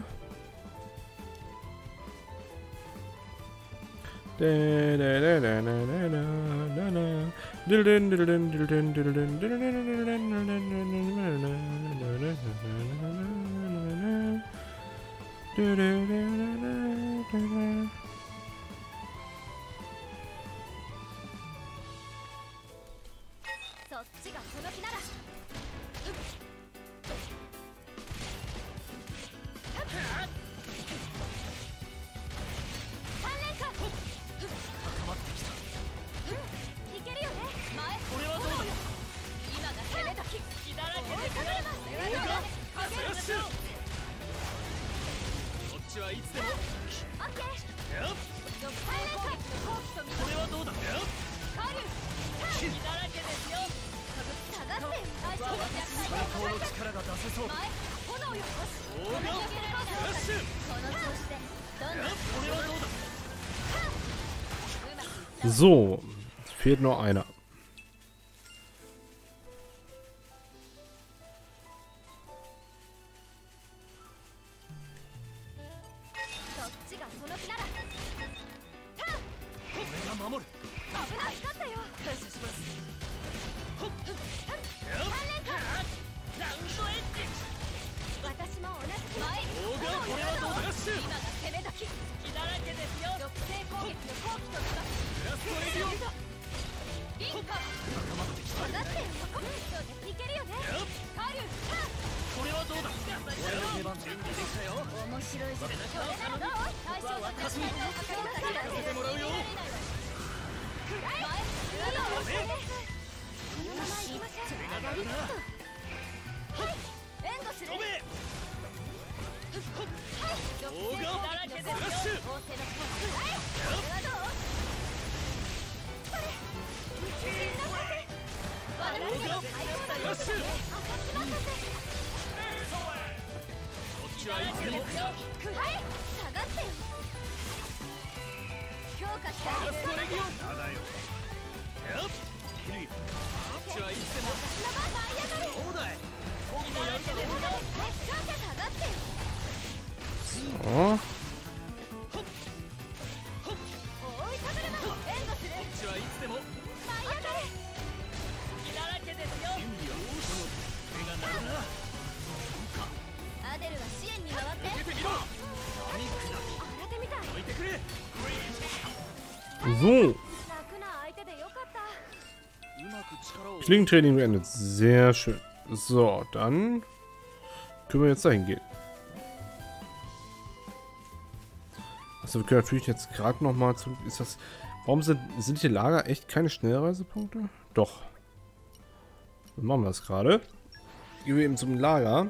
[SPEAKER 1] So, es fehlt nur einer. So. So. Klingentraining beendet. Sehr schön. So, dann können wir jetzt dahin gehen. Also wir können natürlich jetzt gerade noch mal zurück. Ist das? Warum sind sind hier Lager echt keine Schnellreisepunkte? Doch. Dann machen wir das gerade. Gehen wir eben zum Lager.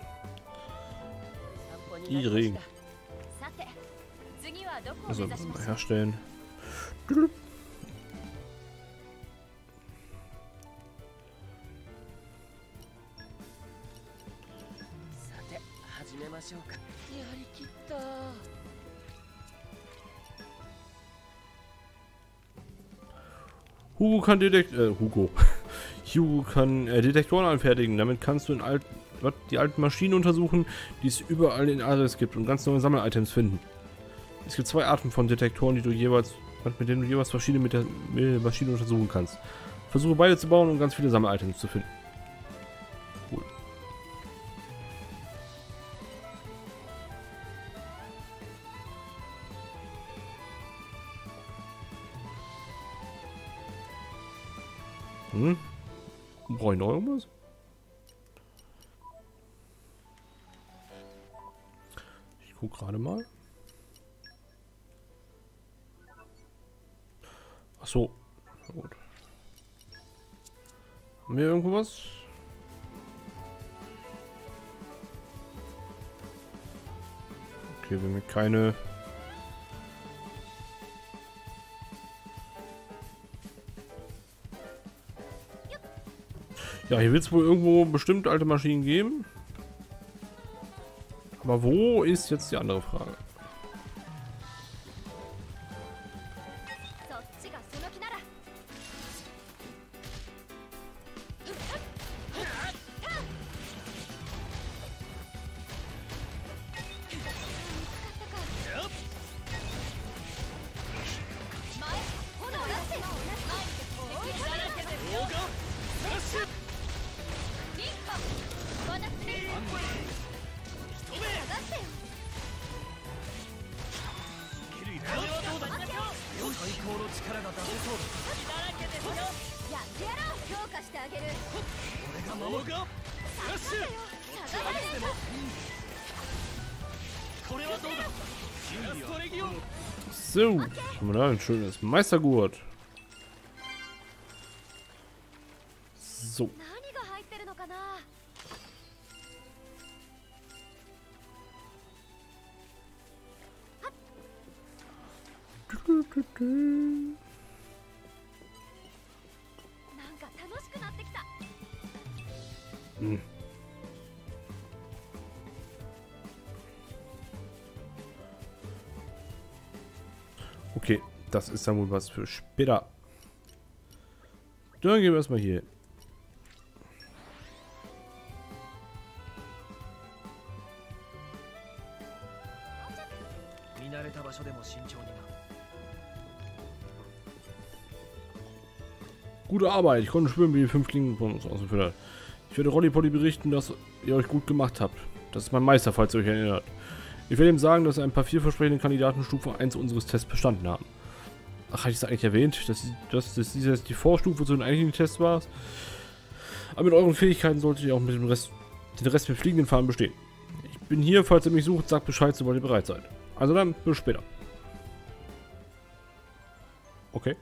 [SPEAKER 1] Die Regen. Also mal herstellen. Hugo kann Detekt äh, Hugo. Hugo kann äh, Detektoren anfertigen. Damit kannst du in alt die alten Maschinen untersuchen, die es überall in Ares gibt und ganz neue Sammel-Items finden. Es gibt zwei Arten von Detektoren, die du jeweils, mit denen du jeweils verschiedene mit der mit Maschine untersuchen kannst. Versuche beide zu bauen, um ganz viele Sammel-Items zu finden. Cool. Hm? Brauche ich noch irgendwas? Ich gucke gerade mal. Ach so. Gut. Haben wir irgendwo was? Okay, wenn wir keine... Ja, hier wird es wohl irgendwo bestimmt alte Maschinen geben. Aber wo ist jetzt die andere Frage? So, haben wir da ein schönes Meistergurt. So. Hm. Okay, das ist dann wohl was für später. Dann gehen wir erstmal hier. Gute Arbeit. Ich konnte spüren, wie die fünf Klingen von uns ausgeführt hat. Ich werde Rolli Polly berichten, dass ihr euch gut gemacht habt. Das ist mein Meister, falls ihr euch erinnert. Ich werde ihm sagen, dass ein paar vielversprechende Kandidaten Stufe eins unseres Tests bestanden haben. Ach, hatte ich es eigentlich erwähnt, dass, dass, dass dies jetzt die Vorstufe zu den eigentlichen Tests war? Aber mit euren Fähigkeiten solltet ihr auch mit dem Rest, den Rest mit fliegenden Fahnen bestehen. Ich bin hier, falls ihr mich sucht, sagt Bescheid, sobald ihr bereit seid. Also dann, bis später. Okay.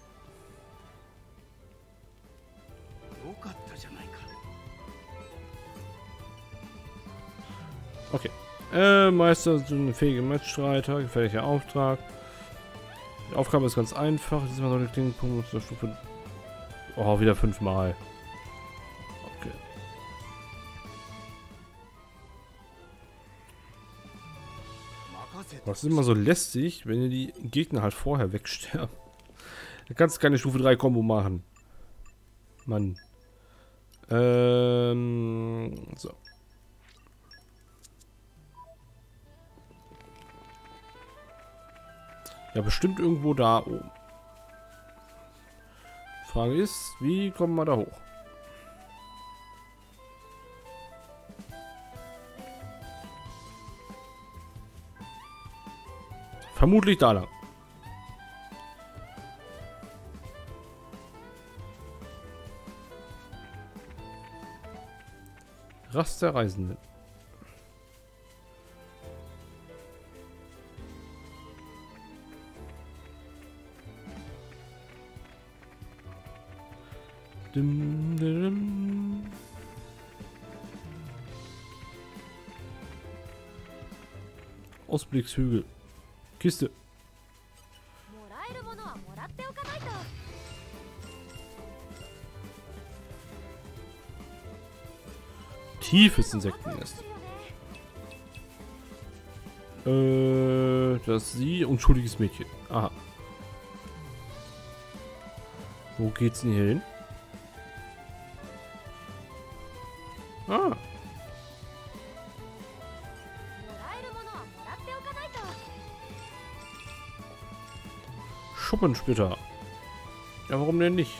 [SPEAKER 1] Okay. Äh, Meister sind eine fähige Matchstreiter, gefährlicher Auftrag. Die Aufgabe ist ganz einfach. Diesmal soll die Klingenpunkt zur Stufe. Oh, wieder fünfmal. Okay. Das ist immer so lästig, wenn ihr die Gegner halt vorher wegsterben. Da kannst du keine Stufe drei Kombo machen. Mann. Ähm. So. Ja, bestimmt irgendwo da oben. Frage ist, wie kommen wir da hoch? Vermutlich da lang. Rast der Reisenden. Dim, dim. Ausblickshügel. Kiste. Tiefes Insektennest. Äh, das ist sie. Unschuldiges Mädchen. Aha. Wo geht's denn hier hin? Ah. Schuppensplitter. Ja, warum denn nicht?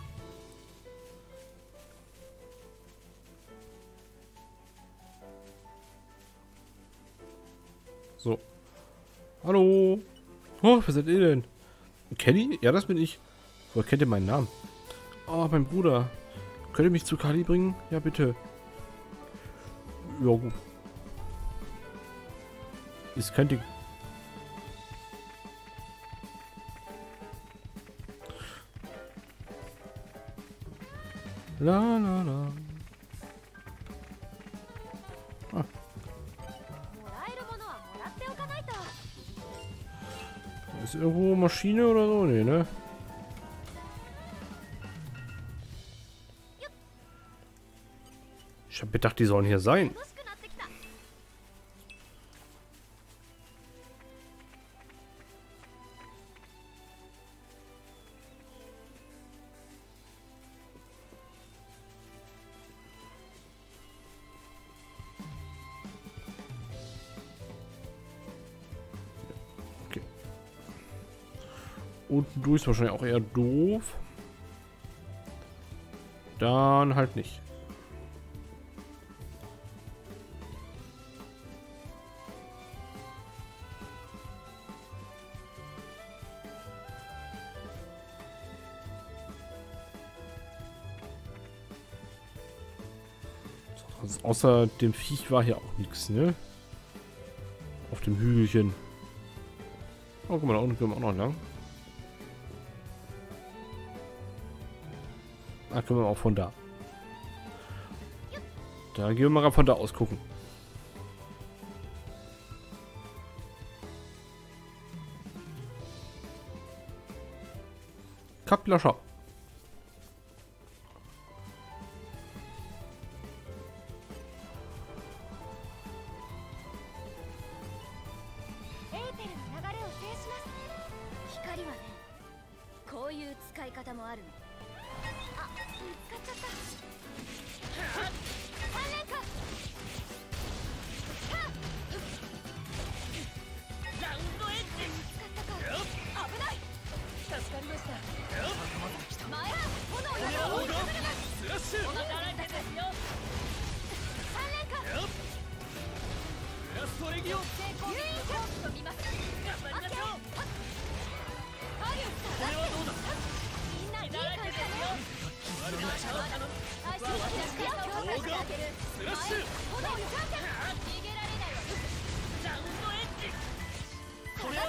[SPEAKER 1] So. Hallo. Oh, wer seid ihr denn? Kenny? Ja, das bin ich. Woher kennt ihr meinen Namen? Oh, mein Bruder. Könnt ihr mich zu Kali bringen? Ja, bitte. Ja, gut. Ist kein Ding. La la la. Ah. Ist irgendwo Maschine oder so? Nee, ne? Ich hab gedacht, die sollen hier sein. Okay. Unten durch ist wahrscheinlich auch eher doof. Dann halt nicht. Also außer dem Viech war hier auch nichts, ne? Auf dem Hügelchen. Oh, guck mal, da unten können wir auch noch lang. Ah, können wir auch von da. Da gehen wir mal von da aus gucken. Kaplascher.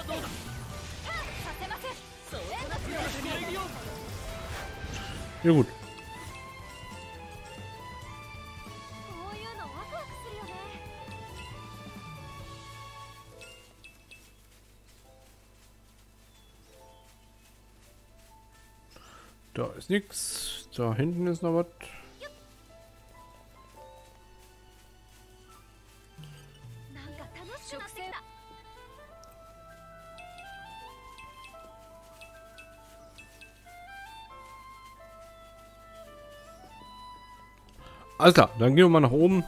[SPEAKER 1] Ja gut. Da ist nichts. Da hinten ist noch was. Alles klar, dann gehen wir mal nach oben.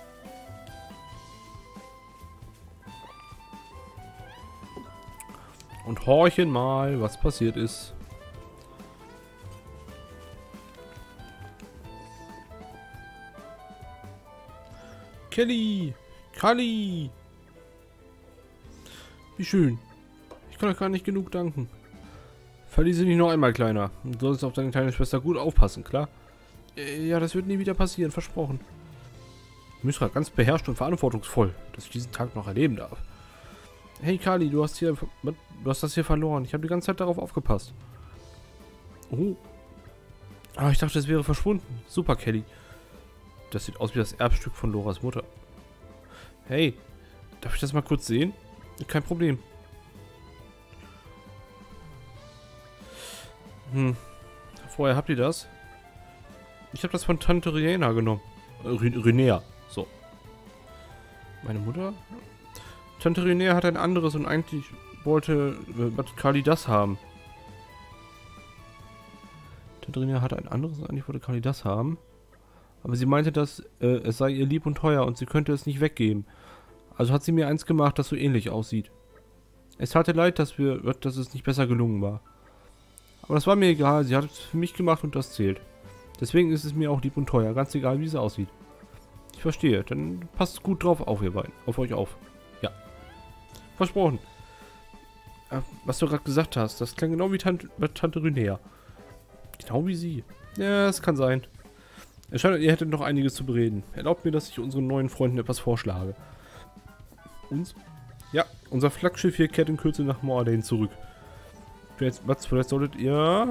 [SPEAKER 1] Und horchen mal, was passiert ist. Kelly! Kali! Wie schön. Ich kann euch gar nicht genug danken. Verliere sie nicht noch einmal, Kleiner. Du sollst auf deine kleine Schwester gut aufpassen, klar? Ja, das wird nie wieder passieren, versprochen. Mysra, ganz beherrscht und verantwortungsvoll, dass ich diesen Tag noch erleben darf. Hey Kali, du hast hier, du hast das hier verloren. Ich habe die ganze Zeit darauf aufgepasst. Oh. Ah, ich dachte, es wäre verschwunden. Super, Kelly. Das sieht aus wie das Erbstück von Loras Mutter. Hey, darf ich das mal kurz sehen? Kein Problem. Hm. Vorher habt ihr das? Ich habe das von Tante Riena genommen. Äh, Rinea. So. Meine Mutter? Tante Riena hat ein anderes und eigentlich wollte äh, Kali das haben. Tante Riena hat ein anderes und eigentlich wollte Kali das haben. Aber sie meinte, dass äh, es sei ihr lieb und teuer und sie könnte es nicht weggeben. Also hat sie mir eins gemacht, das so ähnlich aussieht. Es tat ihr leid, dass, wir, dass es nicht besser gelungen war. Aber das war mir egal, sie hat es für mich gemacht und das zählt. Deswegen ist es mir auch lieb und teuer, ganz egal wie es aussieht. Ich verstehe, dann passt gut drauf auf ihr beiden, auf euch auf. Ja. Versprochen. Äh, was du gerade gesagt hast, das klang genau wie Tante, Tante Rinea. Genau wie sie. Ja, es kann sein. Es scheint, ihr hättet noch einiges zu bereden. Erlaubt mir, dass ich unseren neuen Freunden etwas vorschlage. Uns? Ja, unser Flaggschiff hier kehrt in Kürze nach Moradin zurück. Vielleicht, was, vielleicht solltet ihr...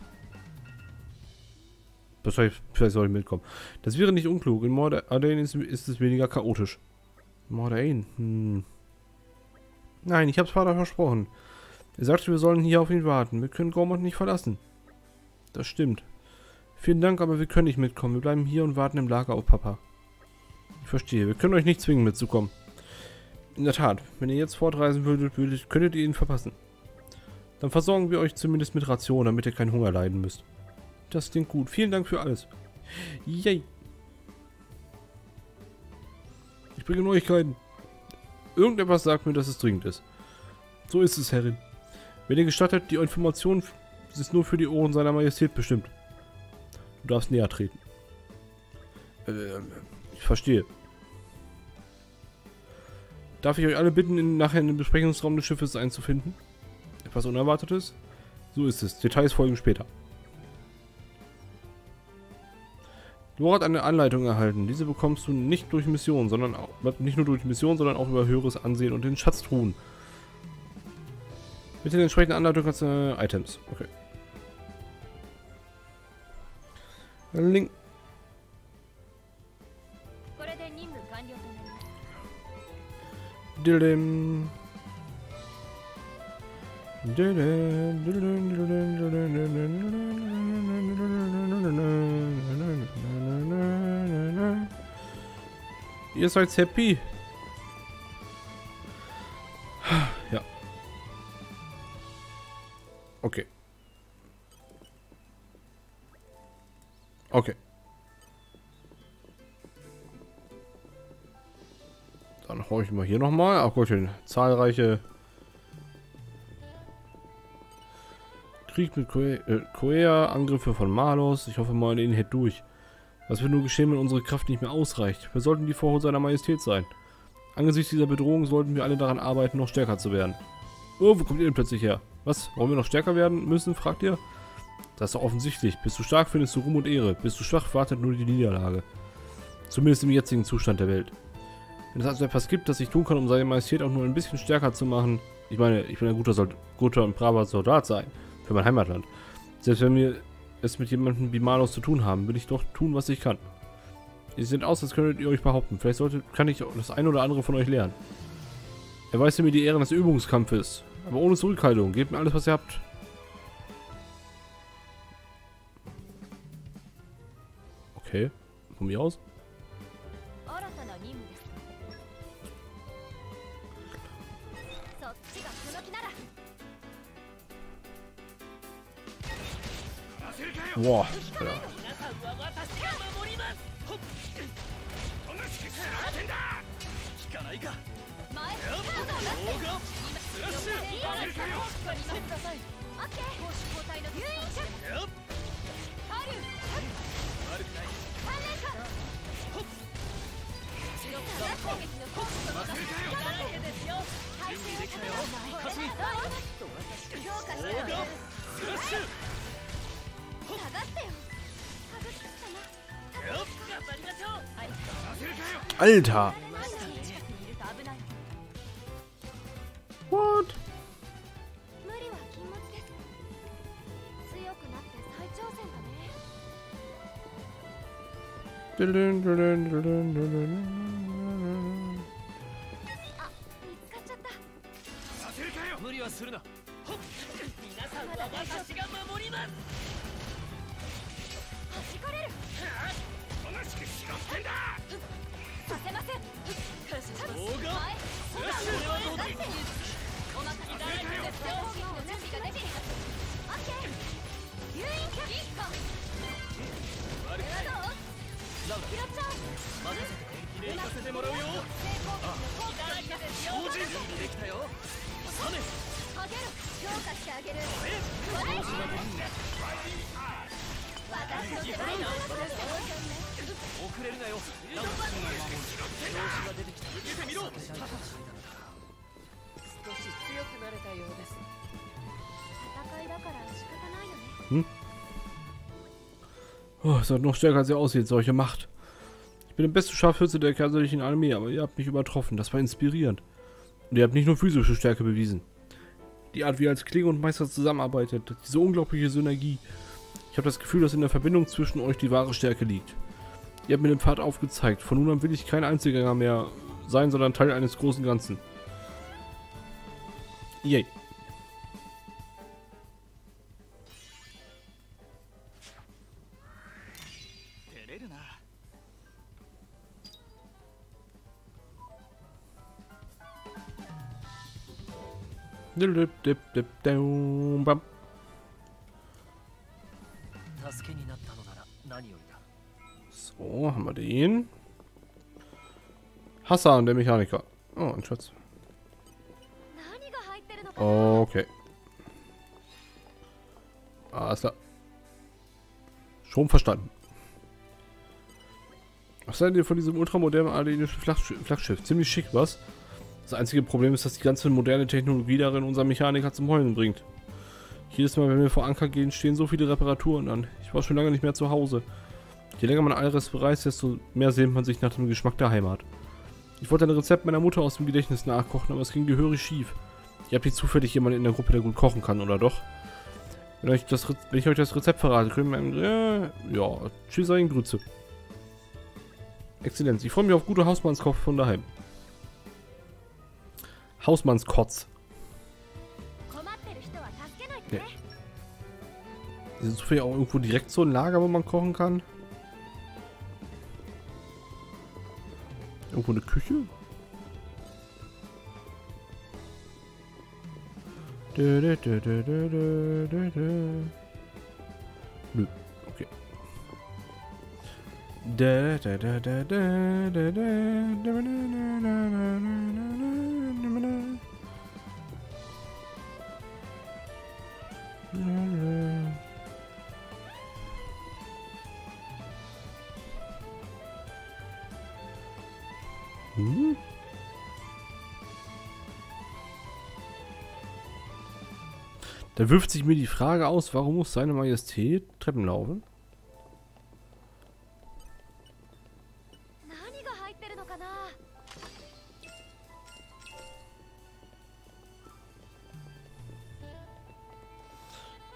[SPEAKER 1] Vielleicht, vielleicht soll ich mitkommen. Das wäre nicht unklug. In Moradin ist, ist es weniger chaotisch. Moradin? Hm. Nein, ich hab's Vater versprochen. Er sagte, wir sollen hier auf ihn warten. Wir können Gormott nicht verlassen. Das stimmt. Vielen Dank, aber wir können nicht mitkommen. Wir bleiben hier und warten im Lager auf Papa. Ich verstehe. Wir können euch nicht zwingen, mitzukommen. In der Tat, wenn ihr jetzt fortreisen würdet, würdet, könntet ihr ihn verpassen. Dann versorgen wir euch zumindest mit Ration, damit ihr keinen Hunger leiden müsst. Das klingt gut. Vielen Dank für alles. Yay. Ich bringe Neuigkeiten. Irgendetwas sagt mir, dass es dringend ist. So ist es, Herrin. Wenn ihr gestattet, die Information ist nur für die Ohren seiner Majestät bestimmt. Du darfst näher treten. Äh, ich verstehe. Darf ich euch alle bitten, in, nachher in den Besprechungsraum des Schiffes einzufinden? Etwas Unerwartetes? So ist es. Details folgen später. Lora hat eine Anleitung erhalten. Diese bekommst du nicht durch Mission, sondern auch, nicht nur durch Mission, sondern auch über höheres Ansehen und den Schatztruhen. Mit den entsprechenden Anleitungen kannst du äh, Items. Okay. Link. Dillim. Ihr seid happy. Ja. Okay. Okay. Dann hau ich mal hier nochmal. Ach Gottchen, zahlreiche Krieg mit Koea, Angriffe von Malos. Ich hoffe mal, den hält durch. Was wird nur geschehen, wenn unsere Kraft nicht mehr ausreicht? Wir sollten die Vorhut seiner Majestät sein. Angesichts dieser Bedrohung sollten wir alle daran arbeiten, noch stärker zu werden. Oh, wo kommt ihr denn plötzlich her? Was? Warum wir noch stärker werden müssen, fragt ihr? Das ist doch offensichtlich. Bist du stark, findest du Ruhm und Ehre. Bist du schwach, wartet nur die Niederlage. Zumindest im jetzigen Zustand der Welt. Wenn es also etwas gibt, das ich tun kann, um seine Majestät auch nur ein bisschen stärker zu machen, Ich meine, ich will ein guter, Sold guter und braver Soldat sein. Für mein Heimatland. Selbst wenn wir es mit jemandem wie Malos zu tun haben, will ich doch tun, was ich kann. Ihr seht aus, als könntet ihr euch behaupten. Vielleicht sollte, kann ich das ein oder andere von euch lernen. Erweist mir die Ehren des Übungskampfes. Aber ohne Zurückhaltung. Gebt mir alles, was ihr habt. Okay. Von mir aus. Boah, ja. Alter! What? Hm? Oh, ihr seid noch stärker als ihr aussieht, solche Macht. Ich bin der beste Scharfschütze der kaiserlichen Armee, aber ihr habt mich übertroffen. Das war inspirierend. Und ihr habt nicht nur physische Stärke bewiesen. Die Art, wie ihr als Klinge und Meister zusammenarbeitet, diese unglaubliche Synergie. Ich habe das Gefühl, dass in der Verbindung zwischen euch die wahre Stärke liegt. Ihr habt mir den Pfad aufgezeigt. Von nun an will ich kein Einzelgänger mehr sein, sondern Teil eines großen Ganzen. Yay. So, haben wir den. Hassan, der Mechaniker. Oh, ein Schatz. Okay. Alles klar. Schon verstanden. Was seid ihr von diesem ultramodernen allenischen Flaggschiff? Ziemlich schick, was? Das einzige Problem ist, dass die ganze moderne Technologie darin unseren Mechaniker zum Heulen bringt. Jedes Mal, wenn wir vor Anker gehen, stehen so viele Reparaturen an. Ich war schon lange nicht mehr zu Hause. Je länger man alles bereist, desto mehr sehnt man sich nach dem Geschmack der Heimat. Ich wollte ein Rezept meiner Mutter aus dem Gedächtnis nachkochen, aber es ging gehörig schief. Ihr habt nicht zufällig jemanden in der Gruppe, der gut kochen kann, oder doch? Wenn, euch das, wenn ich euch das Rezept verrate, können wir... Äh, ja, tschüss, ein Grüße. Exzellenz, ich freue mich auf gute Hausmannskoch von daheim. Hausmannskotz. Nee. Ist zufällig auch irgendwo direkt so ein Lager, wo man kochen kann? Irgendwo eine Küche? Dö, dö, dö, dö, dö, dö, dö. Nö, okay. Da, da, da, da, da, da, da, hm? Da wirft sich mir die Frage aus, warum muss seine Majestät Treppen laufen?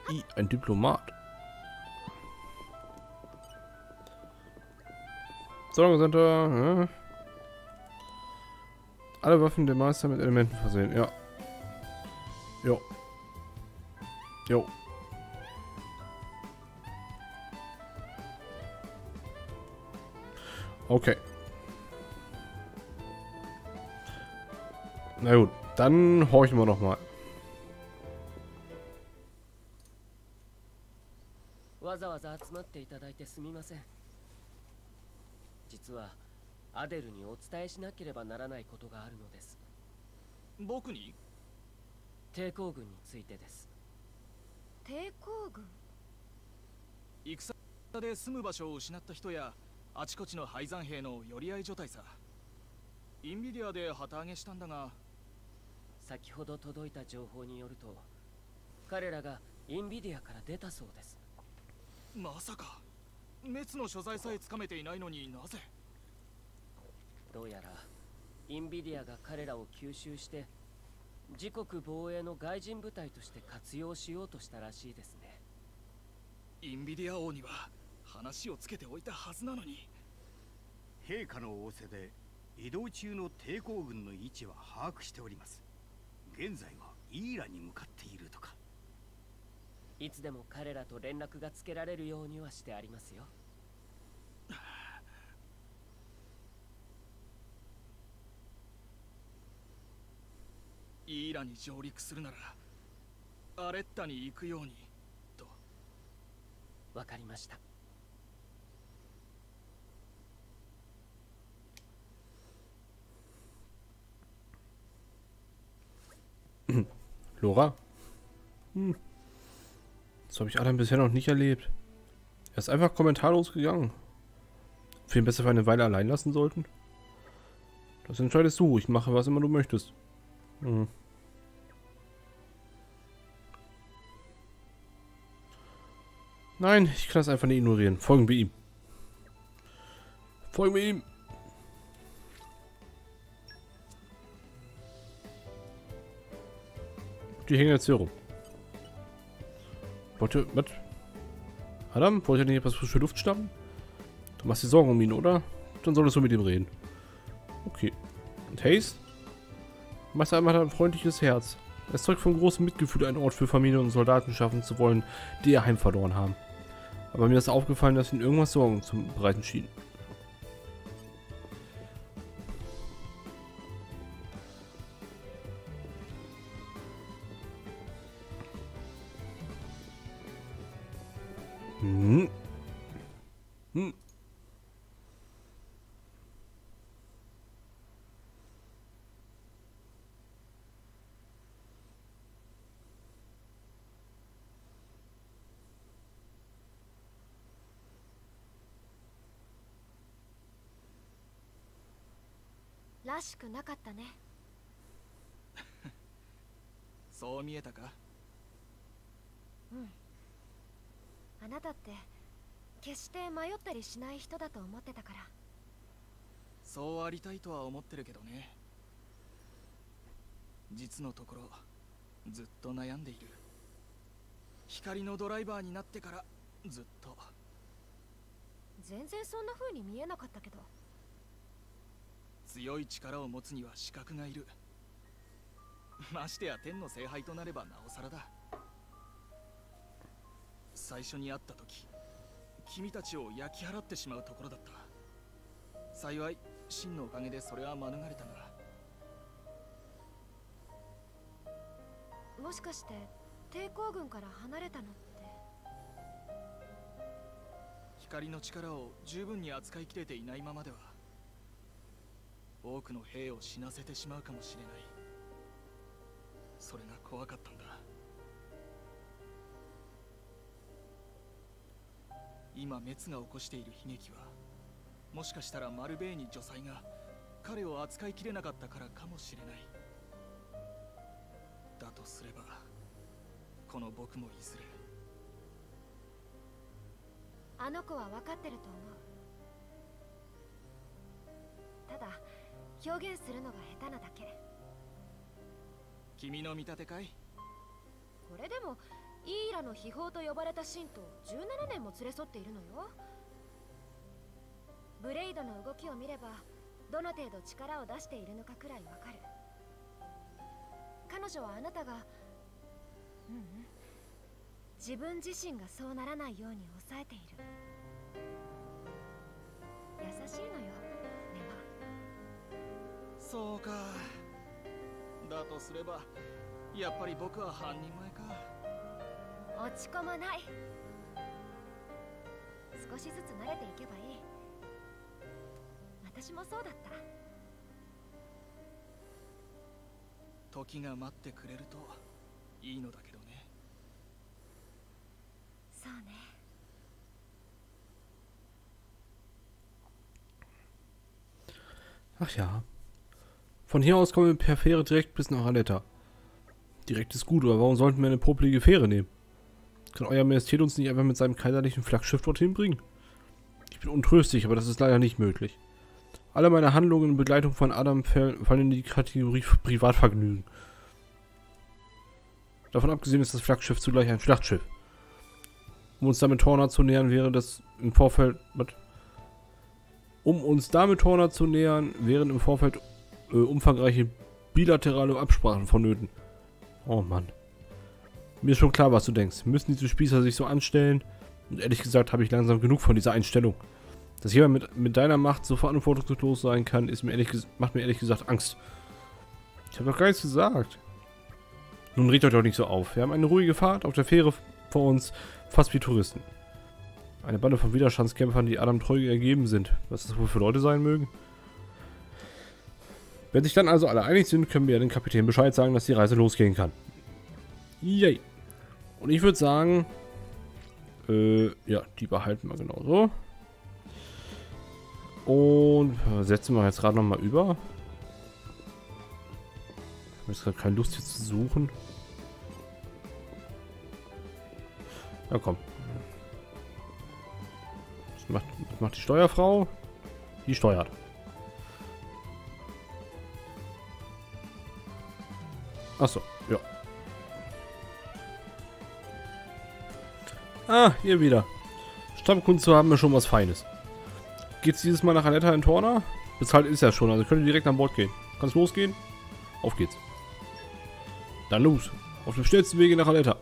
[SPEAKER 1] I, ein Diplomat. Sorgengesandter. Ja. Alle Waffen der Meister mit Elementen versehen. Ja. Jo. Jo. Okay. Na gut, dann horchen wir noch mal.
[SPEAKER 2] わざわざ集まっていただいてすみません。実はアデルにお伝えしなければならないことがあるのです。僕に？抵抗軍についてです。抵抗軍？戦で住む場所を失った人やあちこちの廃山兵の寄り合い所帯さ。インビディアで旗揚げしたんだが、先ほど届いた情報によると、彼らがインビディアから出たそうです。まさか滅の所在さえつかめていないのになぜ？どうやらインビディアが彼らを吸収して自国防衛の外人部隊として活用しようとしたらしいですね。インビディア王には話をつけておいたはずなのに。
[SPEAKER 3] 陛下の仰せで移動中の抵抗軍の位置は把握しております。現在はイーラに向かっているとか。
[SPEAKER 2] いつでも彼らと連絡がつけられるようにはしてありますよ。イーラに上陸するならアレッタに行くようにと。わかりました。
[SPEAKER 1] Lora? Hm. Das habe ich Adam bisher noch nicht erlebt. Er ist einfach kommentarlos gegangen. Ob wir ihn besser für eine Weile allein lassen sollten? Das entscheidest du. Ich mache, was immer du möchtest. Hm. Nein, ich kann das einfach nicht ignorieren. Folgen wir ihm. Folgen wir ihm. Die hängen jetzt hier rum. Wollt ihr, was? Adam, wollt ihr nicht etwas frische Luft schnappen? Du machst dir Sorgen um ihn, oder? Dann solltest du mit ihm reden. Okay. Und Hayes? Meister einmal hat ein freundliches Herz. Er zeugt von großem Mitgefühl, einen Ort für Familien und Soldaten schaffen zu wollen, die ihr Heim verloren haben. Aber mir ist aufgefallen, dass ihn irgendwas Sorgen zu bereiten schien. Hm. Hm.
[SPEAKER 4] らしくなかったね。
[SPEAKER 2] そう見えたか？
[SPEAKER 4] うん。あなたって決して迷ったりしない人だと思ってたから。
[SPEAKER 2] そうありたいとは思ってるけどね。実のところずっと悩んでいる。光のドライバーになってからずっと。
[SPEAKER 4] 全然そんな風に見えなかったけど。
[SPEAKER 2] 強い力を持つには資格がいる。ましてや天の聖杯となればなおさらだ。最初に会った時、君たちを焼き払ってしまうところだった。幸い真のおかげでそれは免れたが。
[SPEAKER 4] もしかして抵抗軍から離れたのって。
[SPEAKER 2] 光の力を十分に扱いきれていないままでは多くの兵を死なせてしまうかもしれない。それが怖かったんだ。今メツが起こしている悲劇はもしかしたらマルベーニ女才が彼を扱いきれなかったからかもしれない。だとすればこの僕もいずれ。
[SPEAKER 4] あの子は分かってると思う。ただ表現するのが下手なだけ。
[SPEAKER 2] 君の見立てかい？
[SPEAKER 4] これでもイーラの秘宝と呼ばれたシンとじゅうななねんも連れ添っているのよ。ブレイドの動きを見ればどの程度力を出しているのかくらいわかる。彼女はあなたが、うんうん、自分自身がそうならないように抑えている。優しいのよ、根は。
[SPEAKER 2] そうか。だとすればやっぱり僕は半人前か。
[SPEAKER 4] 落ち込まない。少しずつ慣れていけばいい。私もそうだった。
[SPEAKER 2] 時が待ってくれるといいのだけどね。
[SPEAKER 4] そうね。
[SPEAKER 1] Ach ja. Von hier aus kommen wir per Fähre direkt bis nach Aletta. Direkt ist gut, aber warum sollten wir eine popelige Fähre nehmen? Kann Euer Majestät uns nicht einfach mit seinem kaiserlichen Flaggschiff dorthin bringen? Ich bin untröstlich, aber das ist leider nicht möglich. Alle meine Handlungen in Begleitung von Adam fallen in die Kategorie Privatvergnügen. Davon abgesehen ist das Flaggschiff zugleich ein Schlachtschiff. Um uns damit Torna zu nähern, wäre das im Vorfeld... Was? Um uns damit Torna zu nähern, wären im Vorfeld äh, umfangreiche bilaterale Absprachen vonnöten. Oh Mann. Mir ist schon klar, was du denkst. Müssen diese Spießer sich so anstellen? Und ehrlich gesagt habe ich langsam genug von dieser Einstellung. Dass jemand mit, mit deiner Macht so verantwortungslos sein kann, ist mir ehrlich, macht mir ehrlich gesagt Angst. Ich habe doch gar nichts gesagt. Nun regt euch doch nicht so auf. Wir haben eine ruhige Fahrt auf der Fähre vor uns, fast wie Touristen. Eine Bande von Widerstandskämpfern, die Adam treu ergeben sind. Was das wohl für Leute sein mögen? Wenn sich dann also alle einig sind, können wir ja den Kapitän Bescheid sagen, dass die Reise losgehen kann. Yay. Und ich würde sagen, äh, ja, die behalten wir genauso. Und setzen wir jetzt gerade nochmal über. Ich habe jetzt gerade keine Lust hier zu suchen. Ja, komm. Was macht, was macht die Steuerfrau? Die steuert. Achso, ja. Ah, hier wieder. Stammkunden zu haben wir schon was Feines. Geht's dieses Mal nach Aletta in Torna? Bezahlt ist ja schon, also könnt ihr direkt an Bord gehen. Kann's losgehen? Auf geht's. Dann los. Auf dem schnellsten Wege nach Aletta.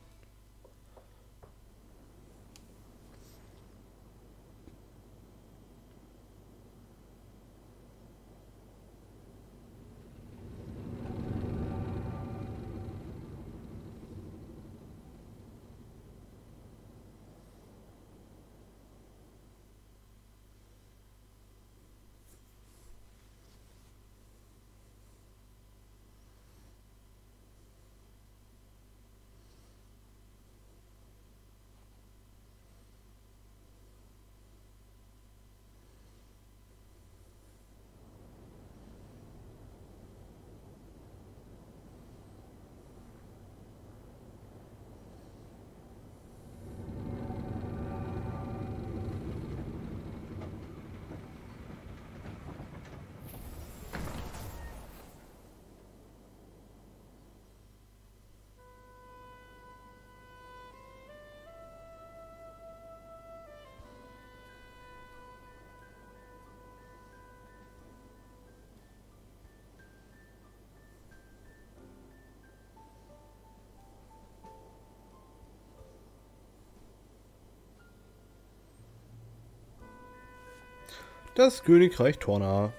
[SPEAKER 1] Das Königreich Torna.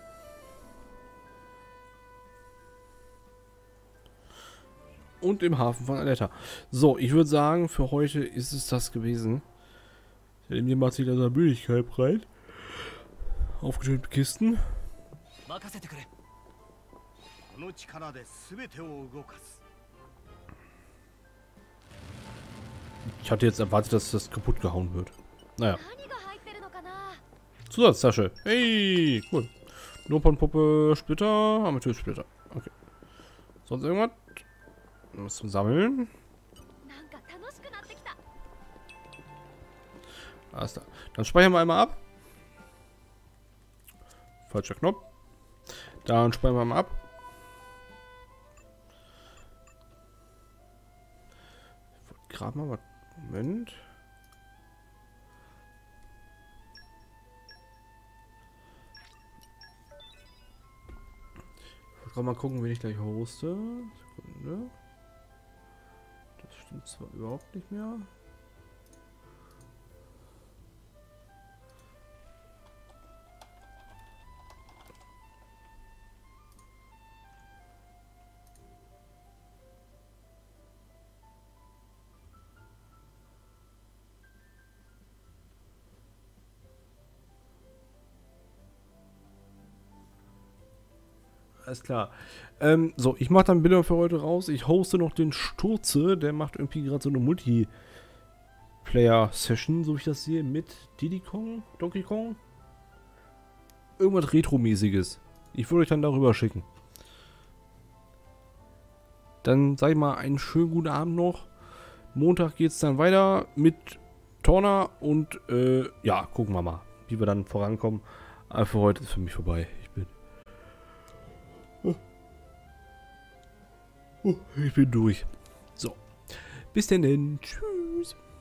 [SPEAKER 1] Und im Hafen von Aletta. So, ich würde sagen, für heute ist es das gewesen. Mir macht sich das Müdigkeit breit. Aufgeschüttete Kisten. Ich hatte jetzt erwartet, dass das kaputt gehauen wird. Naja. Zusatztasche. Hey, cool. Nopernpuppe, Splitter, Amethyst-Splitter. Okay. Sonst irgendwas? Was zum Sammeln? Alles klar. Dann speichern wir einmal ab. Falscher Knopf. Dann speichern wir einmal ab. gerade mal was. Moment. Ich wollte gerade mal gucken, wen ich gleich hoste. Sekunde. Das stimmt zwar überhaupt nicht mehr. Alles klar. Ähm, so, ich mache dann Bilder für heute raus. Ich hoste noch den Sturze. Der macht irgendwie gerade so eine Multiplayer-Session, so wie ich das sehe, mit Diddy Kong, Donkey Kong. Irgendwas Retro-mäßiges. Ich würde euch dann darüber schicken. Dann sage ich mal einen schönen guten Abend noch. Montag geht es dann weiter mit Torna und äh, ja, gucken wir mal, wie wir dann vorankommen. Aber für heute ist für mich vorbei. Ich bin Ich bin durch. So. Bis denn. Tschüss.